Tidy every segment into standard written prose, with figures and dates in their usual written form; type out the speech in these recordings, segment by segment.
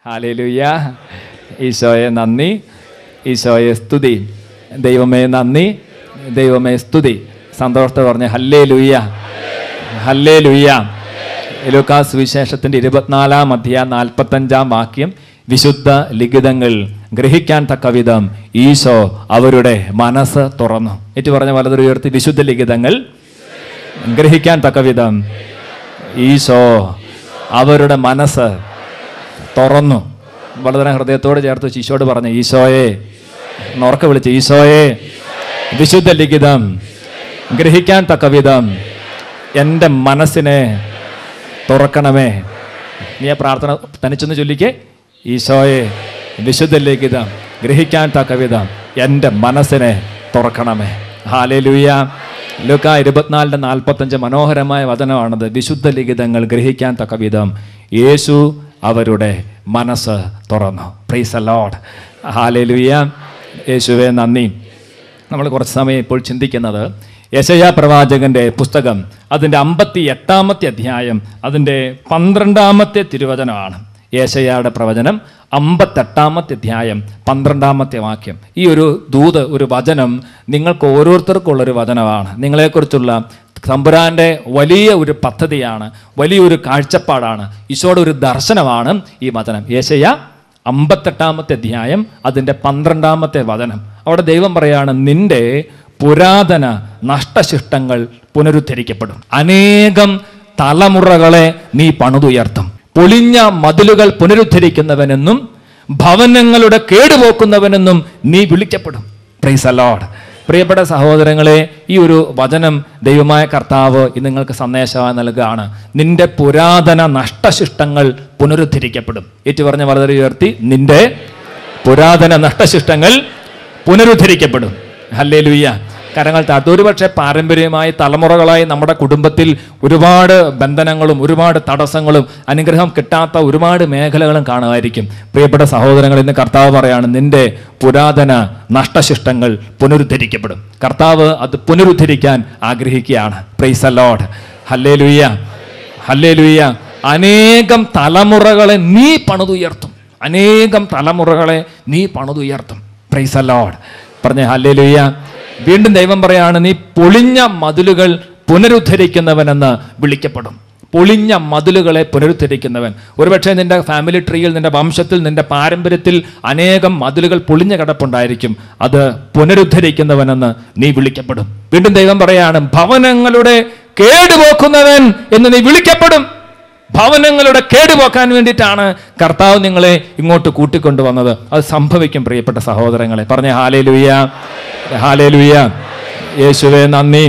Hallelujah. ഈശോയെ നന്ദി, ഈശോയെ സ്തുതി. ദൈവമേ നന്ദി, ദൈവമേ സ്തുതി. സന്തോഷത്തോടെ പറഞ്ഞ് ഹല്ലേലൂയ, ഹല്ലേലൂയ. ലൂക്കാസ് സുവിശേഷത്തിൻ്റെ 24-ാം അധ്യായം 45-ാം വാക്യം, വിശുദ്ധ ലിഖിതങ്ങൾ ഗ്രഹിക്കാൻ തക്ക വിധം ഈശോ അവരുടെ മനസ്സ് തുറന്നു. ഏറ്റു പറഞ്ഞ വലതൊരു ഉയർത്തി, വിശുദ്ധ ലിഖിതങ്ങൾ ഗ്രഹിക്കാൻ തക്ക വിധം ഈശോ അവരുടെ മനസ്സ് തുറന്നു. വളരെ ഹൃദയത്തോട് ചേർത്ത് ഈശോയോട് പറഞ്ഞു, ഈശോയെ ഉറക്കെ വിളിച്ച്, ഈശോയെ വിശുദ്ധ ലിഖിതം ഗ്രഹിക്കാൻ തക്ക വിധം എൻ്റെ മനസ്സിനെ തുറക്കണമേ. നീ ആ പ്രാർത്ഥന തനിച്ചൊന്ന് ചൊല്ലിക്കേ, ഈശോയെ വിശുദ്ധ ലിഖിതം ഗ്രഹിക്കാൻ തക്ക വിധം എൻ്റെ മനസ്സിനെ തുറക്കണമേ. ഹല്ലേലൂയ. ലൂക്കാ 24:45 മനോഹരമായ വചനമാണത്. വിശുദ്ധ ലിഖിതങ്ങൾ ഗ്രഹിക്കാൻ തക്ക വിധം യേശു അവരുടെ മനസ്സ് തുറന്നു. Praise the Lord. ഹല്ലേലൂയ. യേശുവേ നന്ദി. നമ്മൾ കുറച്ച് സമയം ഇപ്പോൾ ചിന്തിക്കുന്നത് യെശയ്യാ പ്രവാചകന്റെ പുസ്തകം, അതിൻ്റെ 58-ാമത്തെ അധ്യായം, അതിൻ്റെ 12-ാമത്തെ തിരുവചനമാണ്. യേശയ്യായുടെ പ്രവചനം 58-ാമത്തെ അധ്യായം 12-ാമത്തെ വാക്യം. ഈ ഒരു ദൂത്, ഒരു വചനം നിങ്ങൾക്ക് ഓരോരുത്തർക്കുള്ളൊരു വചനമാണ്. നിങ്ങളെക്കുറിച്ചുള്ള തമ്പുരാൻ്റെ വലിയ ഒരു പദ്ധതിയാണ്, വലിയൊരു കാഴ്ചപ്പാടാണ്, ഈശോയുടെ ഒരു ദർശനമാണ് ഈ വചനം. യേശയ്യാ 58-ാമത്തെ അധ്യായം, അതിൻ്റെ 12-ാമത്തെ വചനം. അവിടെ ദൈവം പറയാണ്, നിന്റെ പുരാതന നഷ്ടശിഷ്ടങ്ങൾ പുനരുദ്ധരിക്കപ്പെടും. അനേകം തലമുറകളെ നീ പണിതുയർത്തും. പൊളിഞ്ഞ മതിലുകൾ പുനരുദ്ധരിക്കുന്നവനെന്നും ഭവനങ്ങളുടെ കേടുപോക്കുന്നവനെന്നും നീ വിളിക്കപ്പെടും. Praise the Lord. പ്രിയപ്പെട്ട സഹോദരങ്ങളെ, ഈ ഒരു വചനം ദൈവമായ കർത്താവ് നിങ്ങൾക്ക് സന്ദേശമായി നൽകുകയാണ്. നിന്റെ പുരാതന നഷ്ടശിഷ്ടങ്ങൾ പുനരുദ്ധരിക്കപ്പെടും. ഏറ്റു പറഞ്ഞ വളരെ ഉയർത്തി, നിന്റെ പുരാതന നഷ്ടശിഷ്ടങ്ങൾ പുനരുദ്ധരിക്കപ്പെടും. ഹല്ലേലൂയ. കരങ്ങൾ താഴ്ത്തും. ഒരുപക്ഷെ പാരമ്പര്യമായി തലമുറകളായി നമ്മുടെ കുടുംബത്തിൽ ഒരുപാട് ബന്ധനങ്ങളും ഒരുപാട് തടസ്സങ്ങളും അനുഗ്രഹം കിട്ടാത്ത ഒരുപാട് മേഖലകളും കാണുമായിരിക്കും. പ്രിയപ്പെട്ട സഹോദരങ്ങൾ, ഇന്ന് കർത്താവ് പറയാണ്, നിന്റെ പുരാതന നഷ്ടശിഷ്ടങ്ങൾ പുനരുദ്ധരിക്കപ്പെടും. കർത്താവ് അത് പുനരുദ്ധരിക്കാൻ ആഗ്രഹിക്കുകയാണ്. Praise the Lord. Hallelujah, hallelujah. അനേകം തലമുറകളെ നീ പണിതുയർത്തും. അനേകം തലമുറകളെ നീ പണിതുയർത്തും. Praise the Lord. പറഞ്ഞേ ഹല്ലേലൂയ. വീണ്ടും ദൈവം പറയാണ്, നീ പൊളിഞ്ഞ മതിലുകൾ പുനരുദ്ധരിക്കുന്നവനെന്ന് വിളിക്കപ്പെടും. പൊളിഞ്ഞ മതിലുകളെ പുനരുദ്ധരിക്കുന്നവൻ. ഒരുപക്ഷെ നിന്റെ ഫാമിലി ട്രീയിൽ, നിന്റെ വംശത്തിൽ, നിന്റെ പാരമ്പര്യത്തിൽ അനേകം മതിലുകൾ പൊളിഞ്ഞ കിടപ്പുണ്ടായിരിക്കും. അത് പുനരുദ്ധരിക്കുന്നവനെന്ന് നീ വിളിക്കപ്പെടും. വീണ്ടും ദൈവം പറയാണ്, ഭവനങ്ങളുടെ കേടുപോക്കുന്നവൻ എന്ന് നീ വിളിക്കപ്പെടും. ഭവനങ്ങളുടെ കേടുപോക്കാൻ വേണ്ടിയിട്ടാണ് കർത്താവ് നിങ്ങളെ ഇങ്ങോട്ട് കൂട്ടിക്കൊണ്ടുവന്നത്. അത് സംഭവിക്കും പ്രിയപ്പെട്ട സഹോദരങ്ങളെ. പറഞ്ഞേ ഹല്ലേലൂയ, ഹല്ലേലൂയ. യേശുവേ നന്ദി,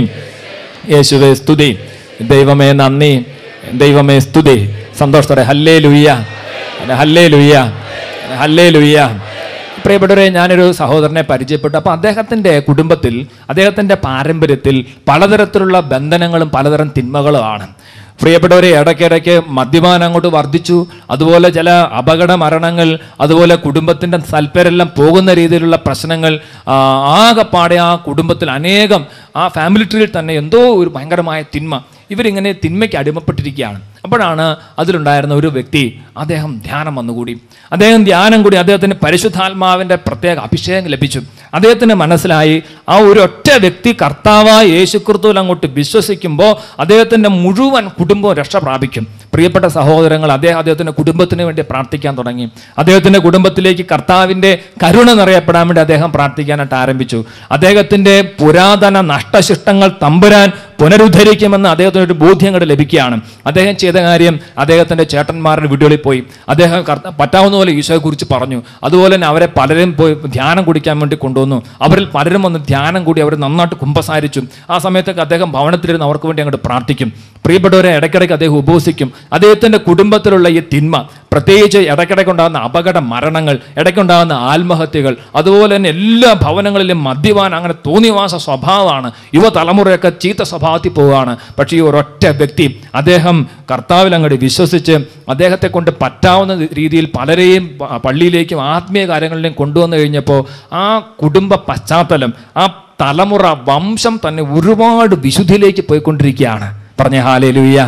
യേശുവേ സ്തുതി. ദൈവമേ നന്ദി, ദൈവമേ സ്തുതി. സന്തോഷത്തോടെ ഹല്ലേലൂയ, ഹല്ലേലൂയ, ഹല്ലേലൂയ. പ്രിയപ്പെട്ടവരെ, ഞാനൊരു സഹോദരനെ പരിചയപ്പെട്ടു. അപ്പോൾ അദ്ദേഹത്തിൻ്റെ കുടുംബത്തിൽ, അദ്ദേഹത്തിൻ്റെ പാരമ്പര്യത്തിൽ പലതരത്തിലുള്ള ബന്ധനങ്ങളും പലതരം തിന്മകളുമാണ്. പ്രിയപ്പെട്ടവരെ, ഇടയ്ക്കിടയ്ക്ക് മദ്യപാനം അങ്ങോട്ട് വർദ്ധിച്ചു. അതുപോലെ ചില അപകട മരണങ്ങൾ, അതുപോലെ കുടുംബത്തിൻ്റെ സൽപ്പേരെല്ലാം പോകുന്ന രീതിയിലുള്ള പ്രശ്നങ്ങൾ. ആകെപ്പാടെ ആ കുടുംബത്തിൽ അനേകം, ആ ഫാമിലി ട്രീയിൽ തന്നെ എന്തോ ഒരു ഭയങ്കരമായ തിന്മ. ഇവരിങ്ങനെ തിന്മയ്ക്ക് അടിമപ്പെട്ടിരിക്കുകയാണ്. അപ്പോഴാണ് അതിലുണ്ടായിരുന്ന ഒരു വ്യക്തി, അദ്ദേഹം ധ്യാനം വന്നുകൂടി. ധ്യാനം കൂടി അദ്ദേഹത്തിന് പരിശുദ്ധാത്മാവിൻ്റെ പ്രത്യേക അഭിഷേകം ലഭിച്ചു. അദ്ദേഹത്തിന് മനസ്സിലായി, ആ ഒരു ഒറ്റ വ്യക്തി കർത്താവായ യേശുക്രിസ്തുവിൽ അങ്ങോട്ട് വിശ്വസിക്കുമ്പോൾ അദ്ദേഹത്തിൻ്റെ മുഴുവൻ കുടുംബവും രക്ഷ പ്രാപിക്കും. പ്രിയപ്പെട്ട സഹോദരങ്ങൾ, അദ്ദേഹത്തിൻ്റെ കുടുംബത്തിന് വേണ്ടി പ്രാർത്ഥിക്കാൻ തുടങ്ങി. അദ്ദേഹത്തിൻ്റെ കുടുംബത്തിലേക്ക് കർത്താവിൻ്റെ കരുണ നിറയപ്പെടാൻ വേണ്ടി അദ്ദേഹം പ്രാർത്ഥിക്കാനായിട്ട് ആരംഭിച്ചു. അദ്ദേഹത്തിൻ്റെ പുരാതന നഷ്ടശിഷ്ടങ്ങൾ തമ്പുരാൻ പുനരുദ്ധരിക്കുമെന്ന് അദ്ദേഹത്തിന് ഒരു ബോധ്യം കൂടെ ലഭിക്കുകയാണ്. അദ്ദേഹം ചെയ്ത കാര്യം, അദ്ദേഹത്തിൻ്റെ ചേട്ടന്മാരുടെ വീടുകളിൽ പോയി അദ്ദേഹം പറ്റാവുന്ന പോലെ ഈശോയെക്കുറിച്ച് പറഞ്ഞു. അതുപോലെ തന്നെ അവരെ പലരും പോയി ധ്യാനം കുടിക്കാൻ വേണ്ടി കൊണ്ടുവന്നു. അവരിൽ പലരും വന്ന് ധ്യാനം കൂടി അവർ നന്നായിട്ട് കുമ്പസാരിച്ചു. ആ സമയത്തൊക്കെ അദ്ദേഹം ഭവനത്തിലിരുന്ന് അവർക്ക് വേണ്ടി അങ്ങോട്ട് പ്രാർത്ഥിക്കും. പ്രിയപ്പെട്ടവരെ, ഇടയ്ക്കിടയ്ക്ക് അദ്ദേഹം ഉപവസിക്കും. അദ്ദേഹത്തിൻ്റെ കുടുംബത്തിലുള്ള ഈ തിന്മ, പ്രത്യേകിച്ച് ഇടയ്ക്കിടയ്ക്കുണ്ടാകുന്ന അപകട മരണങ്ങൾ, ഇടയ്ക്കുണ്ടാകുന്ന ആത്മഹത്യകൾ, അതുപോലെ തന്നെ എല്ലാ ഭവനങ്ങളിലും മദ്യപാനം, അങ്ങനെ തോന്നിവാസ സ്വഭാവമാണ്. യുവതലമുറയൊക്കെ ചീത്ത സ്വഭാവത്തിൽ പോവുകയാണ്. പക്ഷേ ഈ ഒരൊറ്റ വ്യക്തി, അദ്ദേഹം കർത്താവിൽ അങ്ങോട്ട് വിശ്വസിച്ച് അദ്ദേഹത്തെ കൊണ്ട് പറ്റാവുന്ന രീതിയിൽ പലരെയും പള്ളിയിലേക്കും ആത്മീയ കാര്യങ്ങളിലേക്കും കൊണ്ടുവന്നു കഴിഞ്ഞപ്പോൾ ആ കുടുംബ പശ്ചാത്തലം, ആ തലമുറ, വംശം തന്നെ ഒരുപാട് വിശുദ്ധിയിലേക്ക് പോയിക്കൊണ്ടിരിക്കുകയാണ്. പറഞ്ഞ ഹല്ലേലൂയ,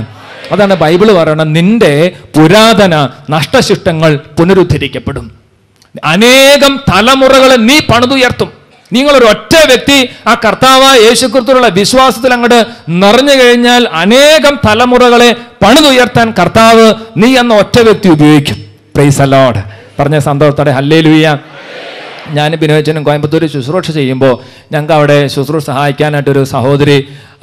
അതാണ് ബൈബിള് പറയുന്നത്, നിന്റെ പുരാതന നഷ്ടശിഷ്ടങ്ങൾ പുനരുദ്ധരിക്കപ്പെടും. അനേകം തലമുറകളെ നീ പണിതുയർത്തും. നിങ്ങളൊരു ഒറ്റ വ്യക്തി ആ കർത്താവായ യേശുക്രിസ്തുവിലുള്ള വിശ്വാസത്തിൽ അങ്ങോട്ട് നിറഞ്ഞു കഴിഞ്ഞാൽ അനേകം തലമുറകളെ പണിതുയർത്താൻ കർത്താവ് നീ എന്ന ഒറ്റ വ്യക്തി ഉപയോഗിക്കും. Praise the Lord. പറഞ്ഞ സന്തോഷത്തോടെ ഹല്ലേലൂയ. ഞാൻ ബിനോയച്ചനും കോയമ്പത്തൂർ ശുശ്രൂഷ ചെയ്യുമ്പോൾ ഞങ്ങൾക്ക് അവിടെ ശുശ്രൂഷ സഹായിക്കാനായിട്ടൊരു സഹോദരി,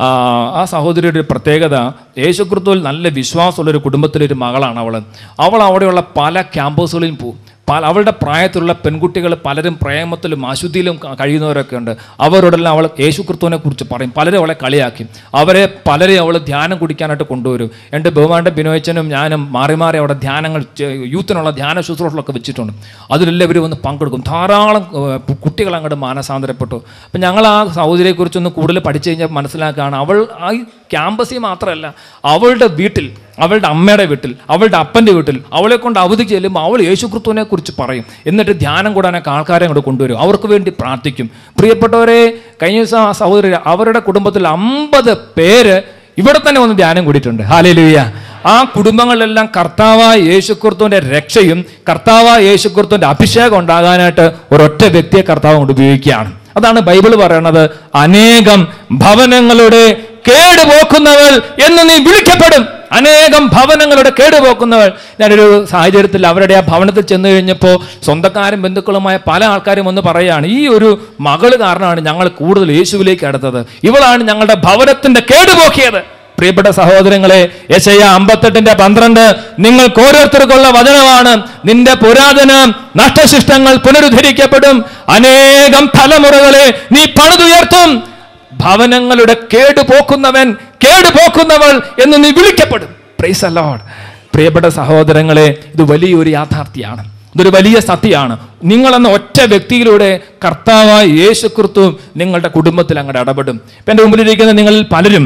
ആ സഹോദരിയുടെ ഒരു പ്രത്യേകത, യേശുക്രിസ്തുവിൽ നല്ല വിശ്വാസമുള്ളൊരു കുടുംബത്തിലൊരു മകളാണ് അവൾ അവിടെയുള്ള പല ക്യാമ്പസുകളിലും പോകും. അവളുടെ പ്രായത്തിലുള്ള പെൺകുട്ടികൾ പലരും പ്രേമത്തിലും അശുദ്ധിയിലും കഴിയുന്നവരൊക്കെ ഉണ്ട്. അവരോടെല്ലാം അവൾ യേശുക്രിസ്തുവിനെ കുറിച്ച് പറയും. പലരും അവളെ കളിയാക്കി. പലരെയും അവൾ ധ്യാനം കുടിക്കാനായിട്ട് കൊണ്ടുവരും. എൻ്റെ ബഹുമാന്റെ ബിനോയച്ചനും ഞാനും മാറി മാറി അവിടെ ധ്യാനങ്ങൾ, യൂത്തിനുള്ള ധ്യാന ശുശ്രൂഷകളൊക്കെ വെച്ചിട്ടുണ്ട്. അതിലെല്ലാം ഇവർ വന്ന് പങ്കെടുക്കും. ധാരാളം കുട്ടികൾ അങ്ങോട്ട് മാനസാന്തരപ്പെട്ടു. അപ്പം ഞങ്ങൾ ആ സഹോദരിയെക്കുറിച്ചൊന്ന് കൂടുതൽ പഠിച്ചു കഴിഞ്ഞാൽ മനസ്സിലാക്കുകയാണ്, അവൾ ആ ക്യാമ്പസിൽ മാത്രമല്ല, അവളുടെ വീട്ടിൽ, അവളുടെ അമ്മയുടെ വീട്ടിൽ, അവളുടെ അപ്പൻ്റെ വീട്ടിൽ അവളെ കൊണ്ട് അവധിക്ക് ചെല്ലുമ്പോൾ അവൾ യേശുക്രിസ്തുവിനെ കുറിച്ച് പറയും. എന്നിട്ട് ധ്യാനം കൂടാനൊക്കെ ആൾക്കാരെ അങ്ങോട്ട് കൊണ്ടുവരും. അവർക്ക് വേണ്ടി പ്രാർത്ഥിക്കും. പ്രിയപ്പെട്ടവരെ, കഴിഞ്ഞ ദിവസം ആ സഹോദരി അവരുടെ കുടുംബത്തിൽ 50 പേര് ഇവിടെ തന്നെ വന്ന് ധ്യാനം കൂടിയിട്ടുണ്ട്. ഹല്ലേലൂയ. ആ കുടുംബങ്ങളിലെല്ലാം കർത്താവായ യേശുക്രിസ്തുവിന്റെ രക്ഷയും കർത്താവായ യേശുക്രിസ്തുവിന്റെ അഭിഷേകം ഉണ്ടാകാനായിട്ട് ഒരൊറ്റ വ്യക്തിയെ കർത്താവ് കൊണ്ട് ഉപയോഗിക്കുകയാണ്. അതാണ് ബൈബിൾ പറയണത്, അനേകം ഭവനങ്ങളുടെ കേടുപോക്കുന്നവൾ എന്ന് നീ വിളിക്കപ്പെടും. അനേകം ഭവനങ്ങളുടെ കേടുപോക്കുന്നവൾ. ഞാനൊരു സാഹചര്യത്തിൽ അവരുടെ ആ ഭവനത്തിൽ ചെന്ന് കഴിഞ്ഞപ്പോൾ സ്വന്തക്കാരും ബന്ധുക്കളുമായ പല ആൾക്കാരും ഒന്ന് പറയുകയാണ്, ഈ ഒരു മകള് കാരണമാണ് ഞങ്ങൾ കൂടുതൽ യേശുവിലേക്ക് അടുത്തത്. ഇവളാണ് ഞങ്ങളുടെ ഭവനത്തിന്റെ കേടുപോക്കിയത്. പ്രിയപ്പെട്ട സഹോദരങ്ങളെ, യെശയ്യാ 58:12 നിങ്ങൾക്ക് ഓരോരുത്തർക്കുള്ള വചനമാണ്. നിന്റെ പുരാതന നഷ്ടശിഷ്ടങ്ങൾ പുനരുദ്ധരിക്കപ്പെടും. അനേകം തലമുറകളെ നീ പണിതുയർത്തും. ഭവനങ്ങളുടെ കേടുപോക്കുന്നവൻ, കേടുപോക്കുന്നവൾ എന്ന് നീ വിളിക്കപ്പെടും. Praise the Lord. പ്രിയപ്പെട്ട സഹോദരങ്ങളെ, ഇത് വലിയൊരു യാഥാർത്ഥ്യമാണ്. ഇതൊരു വലിയ സത്യമാണ്. നിങ്ങളെന്ന ഒറ്റ വ്യക്തിയിലൂടെ കർത്താവായ യേശുക്രിസ്തു നിങ്ങളുടെ കുടുംബത്തിൽ അങ്ങോട്ട് ഇടപെടും. ഇപ്പം എൻ്റെ മുമ്പിലിരിക്കുന്ന നിങ്ങളിൽ പലരും,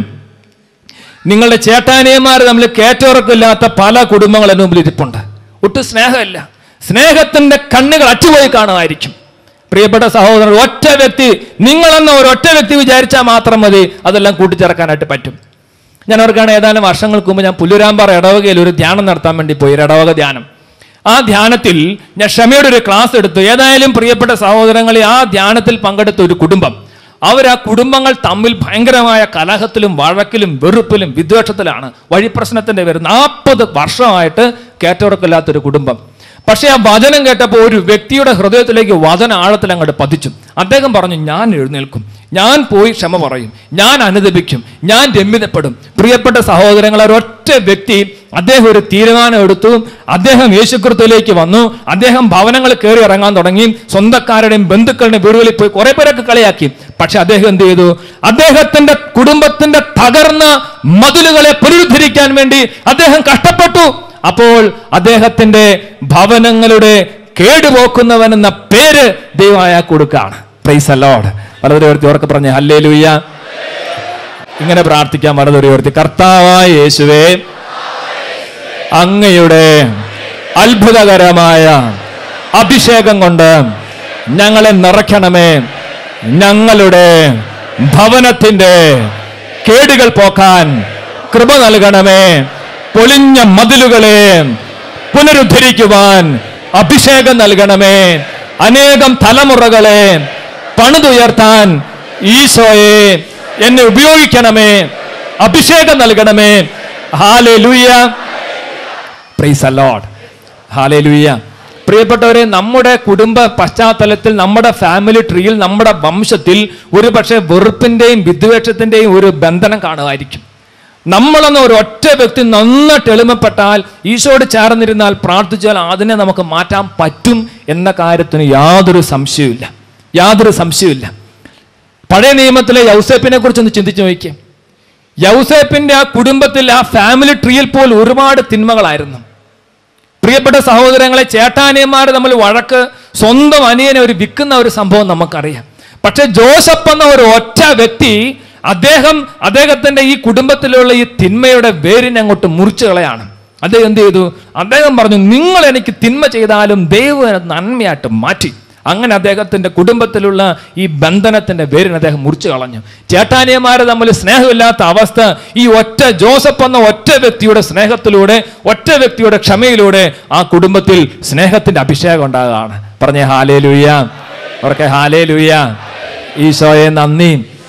നിങ്ങളുടെ ചേട്ടാനിയന്മാർ തമ്മിൽ കേറ്റോറക്കില്ലാത്ത പല കുടുംബങ്ങൾ എൻ്റെ മുമ്പിൽ ഇരിപ്പുണ്ട്. ഒട്ടും സ്നേഹമില്ല. സ്നേഹത്തിന്റെ കണ്ണുകൾ അറ്റുപോയി കാണുമായിരിക്കും. പ്രിയപ്പെട്ട സഹോദരൻ, ഒറ്റ വ്യക്തി, നിങ്ങളെന്ന ഒരൊറ്റ വ്യക്തി വിചാരിച്ചാൽ മാത്രം മതി അതെല്ലാം കൂട്ടിച്ചേർക്കാനായിട്ട് പറ്റും. ഞാൻ ഓർക്കാണ്, ഏതാനും വർഷങ്ങൾക്ക് മുമ്പ് ഞാൻ പുല്ലുരാമ്പാറ ഇടവകയിൽ ഒരു ധ്യാനം നടത്താൻ വേണ്ടി പോയി, ഒരു ഇടവക ധ്യാനം. ആ ധ്യാനത്തിൽ ഞാൻ ക്ഷമയുടെ ഒരു ക്ലാസ് എടുത്തു. ഏതായാലും പ്രിയപ്പെട്ട സഹോദരങ്ങളെ, ആ ധ്യാനത്തിൽ പങ്കെടുത്ത ഒരു കുടുംബം, ആ കുടുംബങ്ങൾ തമ്മിൽ ഭയങ്കരമായ കലഹത്തിലും വഴക്കിലും വെറുപ്പിലും വിദ്വേഷത്തിലാണ്. വഴിപ്രശ്നത്തിന്റെ പേര് 40 വർഷമായിട്ട് കേറ്റോറക്കില്ലാത്തൊരു കുടുംബം. പക്ഷെ ആ വചനം കേട്ടപ്പോൾ ഒരു വ്യക്തിയുടെ ഹൃദയത്തിലേക്ക് വചന ആഴത്തിൽ അങ്ങോട്ട് പതിച്ചു. അദ്ദേഹം പറഞ്ഞു, ഞാൻ എഴുന്നേൽക്കും, ഞാൻ പോയി ക്ഷമ പറയും, ഞാൻ അനുദപിക്കും, ഞാൻ രമ്യതപ്പെടും. പ്രിയപ്പെട്ട സഹോദരങ്ങൾ, ഒരൊറ്റ വ്യക്തി അദ്ദേഹം ഒരു തീരുമാനം എടുത്തു. അദ്ദേഹം യേശുക്രിസ്തുവിലേക്ക് വന്നു. അദ്ദേഹം ഭവനങ്ങളിൽ കയറി ഇറങ്ങാൻ തുടങ്ങി. സ്വന്തക്കാരുടെയും ബന്ധുക്കളുടെയും വീടുകളിൽ പോയി കുറെ പേരൊക്കെ കളിയാക്കി. പക്ഷെ അദ്ദേഹം എന്ത് ചെയ്തു? അദ്ദേഹത്തിന്റെ കുടുംബത്തിന്റെ തകർന്ന മതിലുകളെ പുനരുദ്ധരിക്കാൻ വേണ്ടി അദ്ദേഹം കഷ്ടപ്പെട്ടു. അപ്പോൾ അദ്ദേഹത്തിന്റെ ഭവനങ്ങളുടെ കേടുപോക്കുന്നവൻ എന്ന പേര് ദൈവമായ കൊടുക്കുകയാണ്. Praise the lord. വളരെ ഉയർത്തി ഉറക്കെ പറഞ്ഞേ ഹല്ലേലൂയ. ഇങ്ങനെ പ്രാർത്ഥിക്കാൻ വളരെ ഉയർത്തി, കർത്താവായ യേശുവേ, അങ്ങയുടെ അത്ഭുതകരമായ അഭിഷേകം കൊണ്ട് ഞങ്ങളെ നിറയ്ക്കണമേ. ഞങ്ങളുടെ ഭവനത്തിന്റെ കേടുകൾ പോക്കാൻ കൃപ നൽകണമേ. പൊളിഞ്ഞ മതിലുകളെ പുനരുദ്ധരിക്കുവാൻ അഭിഷേകം നൽകണമേ. അനേകം തലമുറകളെ പണിതുയർത്താൻ ഈശോയെ എന്നെ ഉപയോഗിക്കണമേ. അഭിഷേകം നൽകണമേ. ഹല്ലേലൂയ. Praise the Lord. ഹല്ലേലൂയ. പ്രിയപ്പെട്ടവരെ, നമ്മുടെ കുടുംബ പശ്ചാത്തലത്തിൽ, നമ്മുടെ ഫാമിലി ട്രീയിൽ, നമ്മുടെ വംശത്തിൽ ഒരു പക്ഷേ വെറുപ്പിന്റെയും വിദ്വേഷത്തിന്റെയും ഒരു ബന്ധനം കാണുമായിരിക്കും. നമ്മളെന്ന ഒരു ഒറ്റ വ്യക്തി നന്നായിട്ട് എളിമപ്പെട്ടാൽ, ഈശോയോട് ചേർന്നിരുന്നാൽ, പ്രാർത്ഥിച്ചാൽ അതിനെ നമുക്ക് മാറ്റാൻ പറ്റും എന്ന കാര്യത്തിന് യാതൊരു സംശയമില്ല. യാതൊരു സംശയമില്ല. പഴയ നിയമത്തിലെ യൗസേപ്പിനെ കുറിച്ചൊന്ന് ചിന്തിച്ചു നോക്കിയേ. യൗസേപ്പിന്റെ ആ കുടുംബത്തിൽ, ആ ഫാമിലി ട്രീയിൽ പോലും ഒരുപാട് തിന്മകളായിരുന്നു. പ്രിയപ്പെട്ട സഹോദരങ്ങളെ, ചേട്ടാനിയന്മാർ തമ്മിൽ വഴക്ക്, സ്വന്തം അനിയനെ ഒരു വിൽക്കുന്ന ഒരു സംഭവം നമുക്കറിയാം. പക്ഷെ ജോസഫ് എന്ന ഒരു ഒറ്റ വ്യക്തി, അദ്ദേഹത്തിന്റെ ഈ കുടുംബത്തിലുള്ള ഈ തിന്മയുടെ വേരിനെ അങ്ങോട്ട് മുറിച്ചു കളയാണ്. അദ്ദേഹം എന്ത് ചെയ്തു? അദ്ദേഹം പറഞ്ഞു, നിങ്ങൾ എനിക്ക് തിന്മ ചെയ്താലും ദൈവം നന്മയായിട്ട് മാറ്റി. അങ്ങനെ അദ്ദേഹത്തിൻ്റെ കുടുംബത്തിലുള്ള ഈ ബന്ധനത്തിൻ്റെ വേരിന് അദ്ദേഹം മുറിച്ചു കളഞ്ഞു. ചേട്ടാനിയന്മാരെ തമ്മിൽ സ്നേഹമില്ലാത്ത അവസ്ഥ ഈ ഒറ്റ ജോസഫ് എന്ന ഒറ്റ വ്യക്തിയുടെ സ്നേഹത്തിലൂടെ, ഒറ്റ വ്യക്തിയുടെ ക്ഷമയിലൂടെ ആ കുടുംബത്തിൽ സ്നേഹത്തിൻ്റെ അഭിഷേകം ഉണ്ടാകുകയാണ്. പറഞ്ഞേ ഹല്ലേലൂയ, അവർക്ക് ഹല്ലേലൂയ. ഈശോയെ നന്ദി,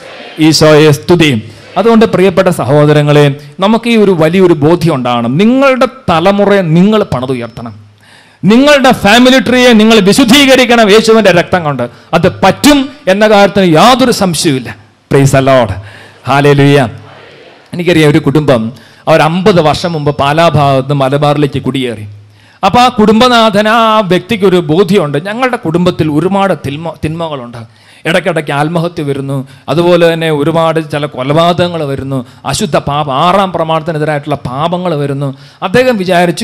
ഈശോയെ സ്തുതി. അതുകൊണ്ട് പ്രിയപ്പെട്ട സഹോദരങ്ങളെ, നമുക്ക് ഈ ഒരു വലിയൊരു ബോധ്യം ഉണ്ടാകണം. നിങ്ങളുടെ തലമുറയെ നിങ്ങൾ പണിതുയർത്തണം. നിങ്ങളുടെ ഫാമിലി ട്രീയെ നിങ്ങൾ വിശുദ്ധീകരിക്കണം യേശുവിൻ്റെ രക്തം കൊണ്ട്. അത് പറ്റും എന്ന കാര്യത്തിന് യാതൊരു സംശയവുമില്ല. പ്രൈസ് ദി ലോർഡ്, ഹല്ലേലൂയ. എനിക്കറിയാം ഒരു കുടുംബം, അവർ 50 വർഷം മുമ്പ് പാലാഭാഗത്ത് മലബാറിലേക്ക് കുടിയേറി. അപ്പോൾ ആ കുടുംബനാഥൻ, ആ വ്യക്തിക്ക് ഒരു ബോധ്യമുണ്ട്, ഞങ്ങളുടെ കുടുംബത്തിൽ ഒരുപാട് തിന്മകളുണ്ട്. ഇടയ്ക്കിടയ്ക്ക് ആത്മഹത്യ വരുന്നു, അതുപോലെ തന്നെ ഒരുപാട് ചില കൊലപാതകങ്ങൾ വരുന്നു, അശുദ്ധ പാപം, 6-ാം പ്രമാണത്തിനെതിരായിട്ടുള്ള പാപങ്ങൾ വരുന്നു. അദ്ദേഹം വിചാരിച്ചു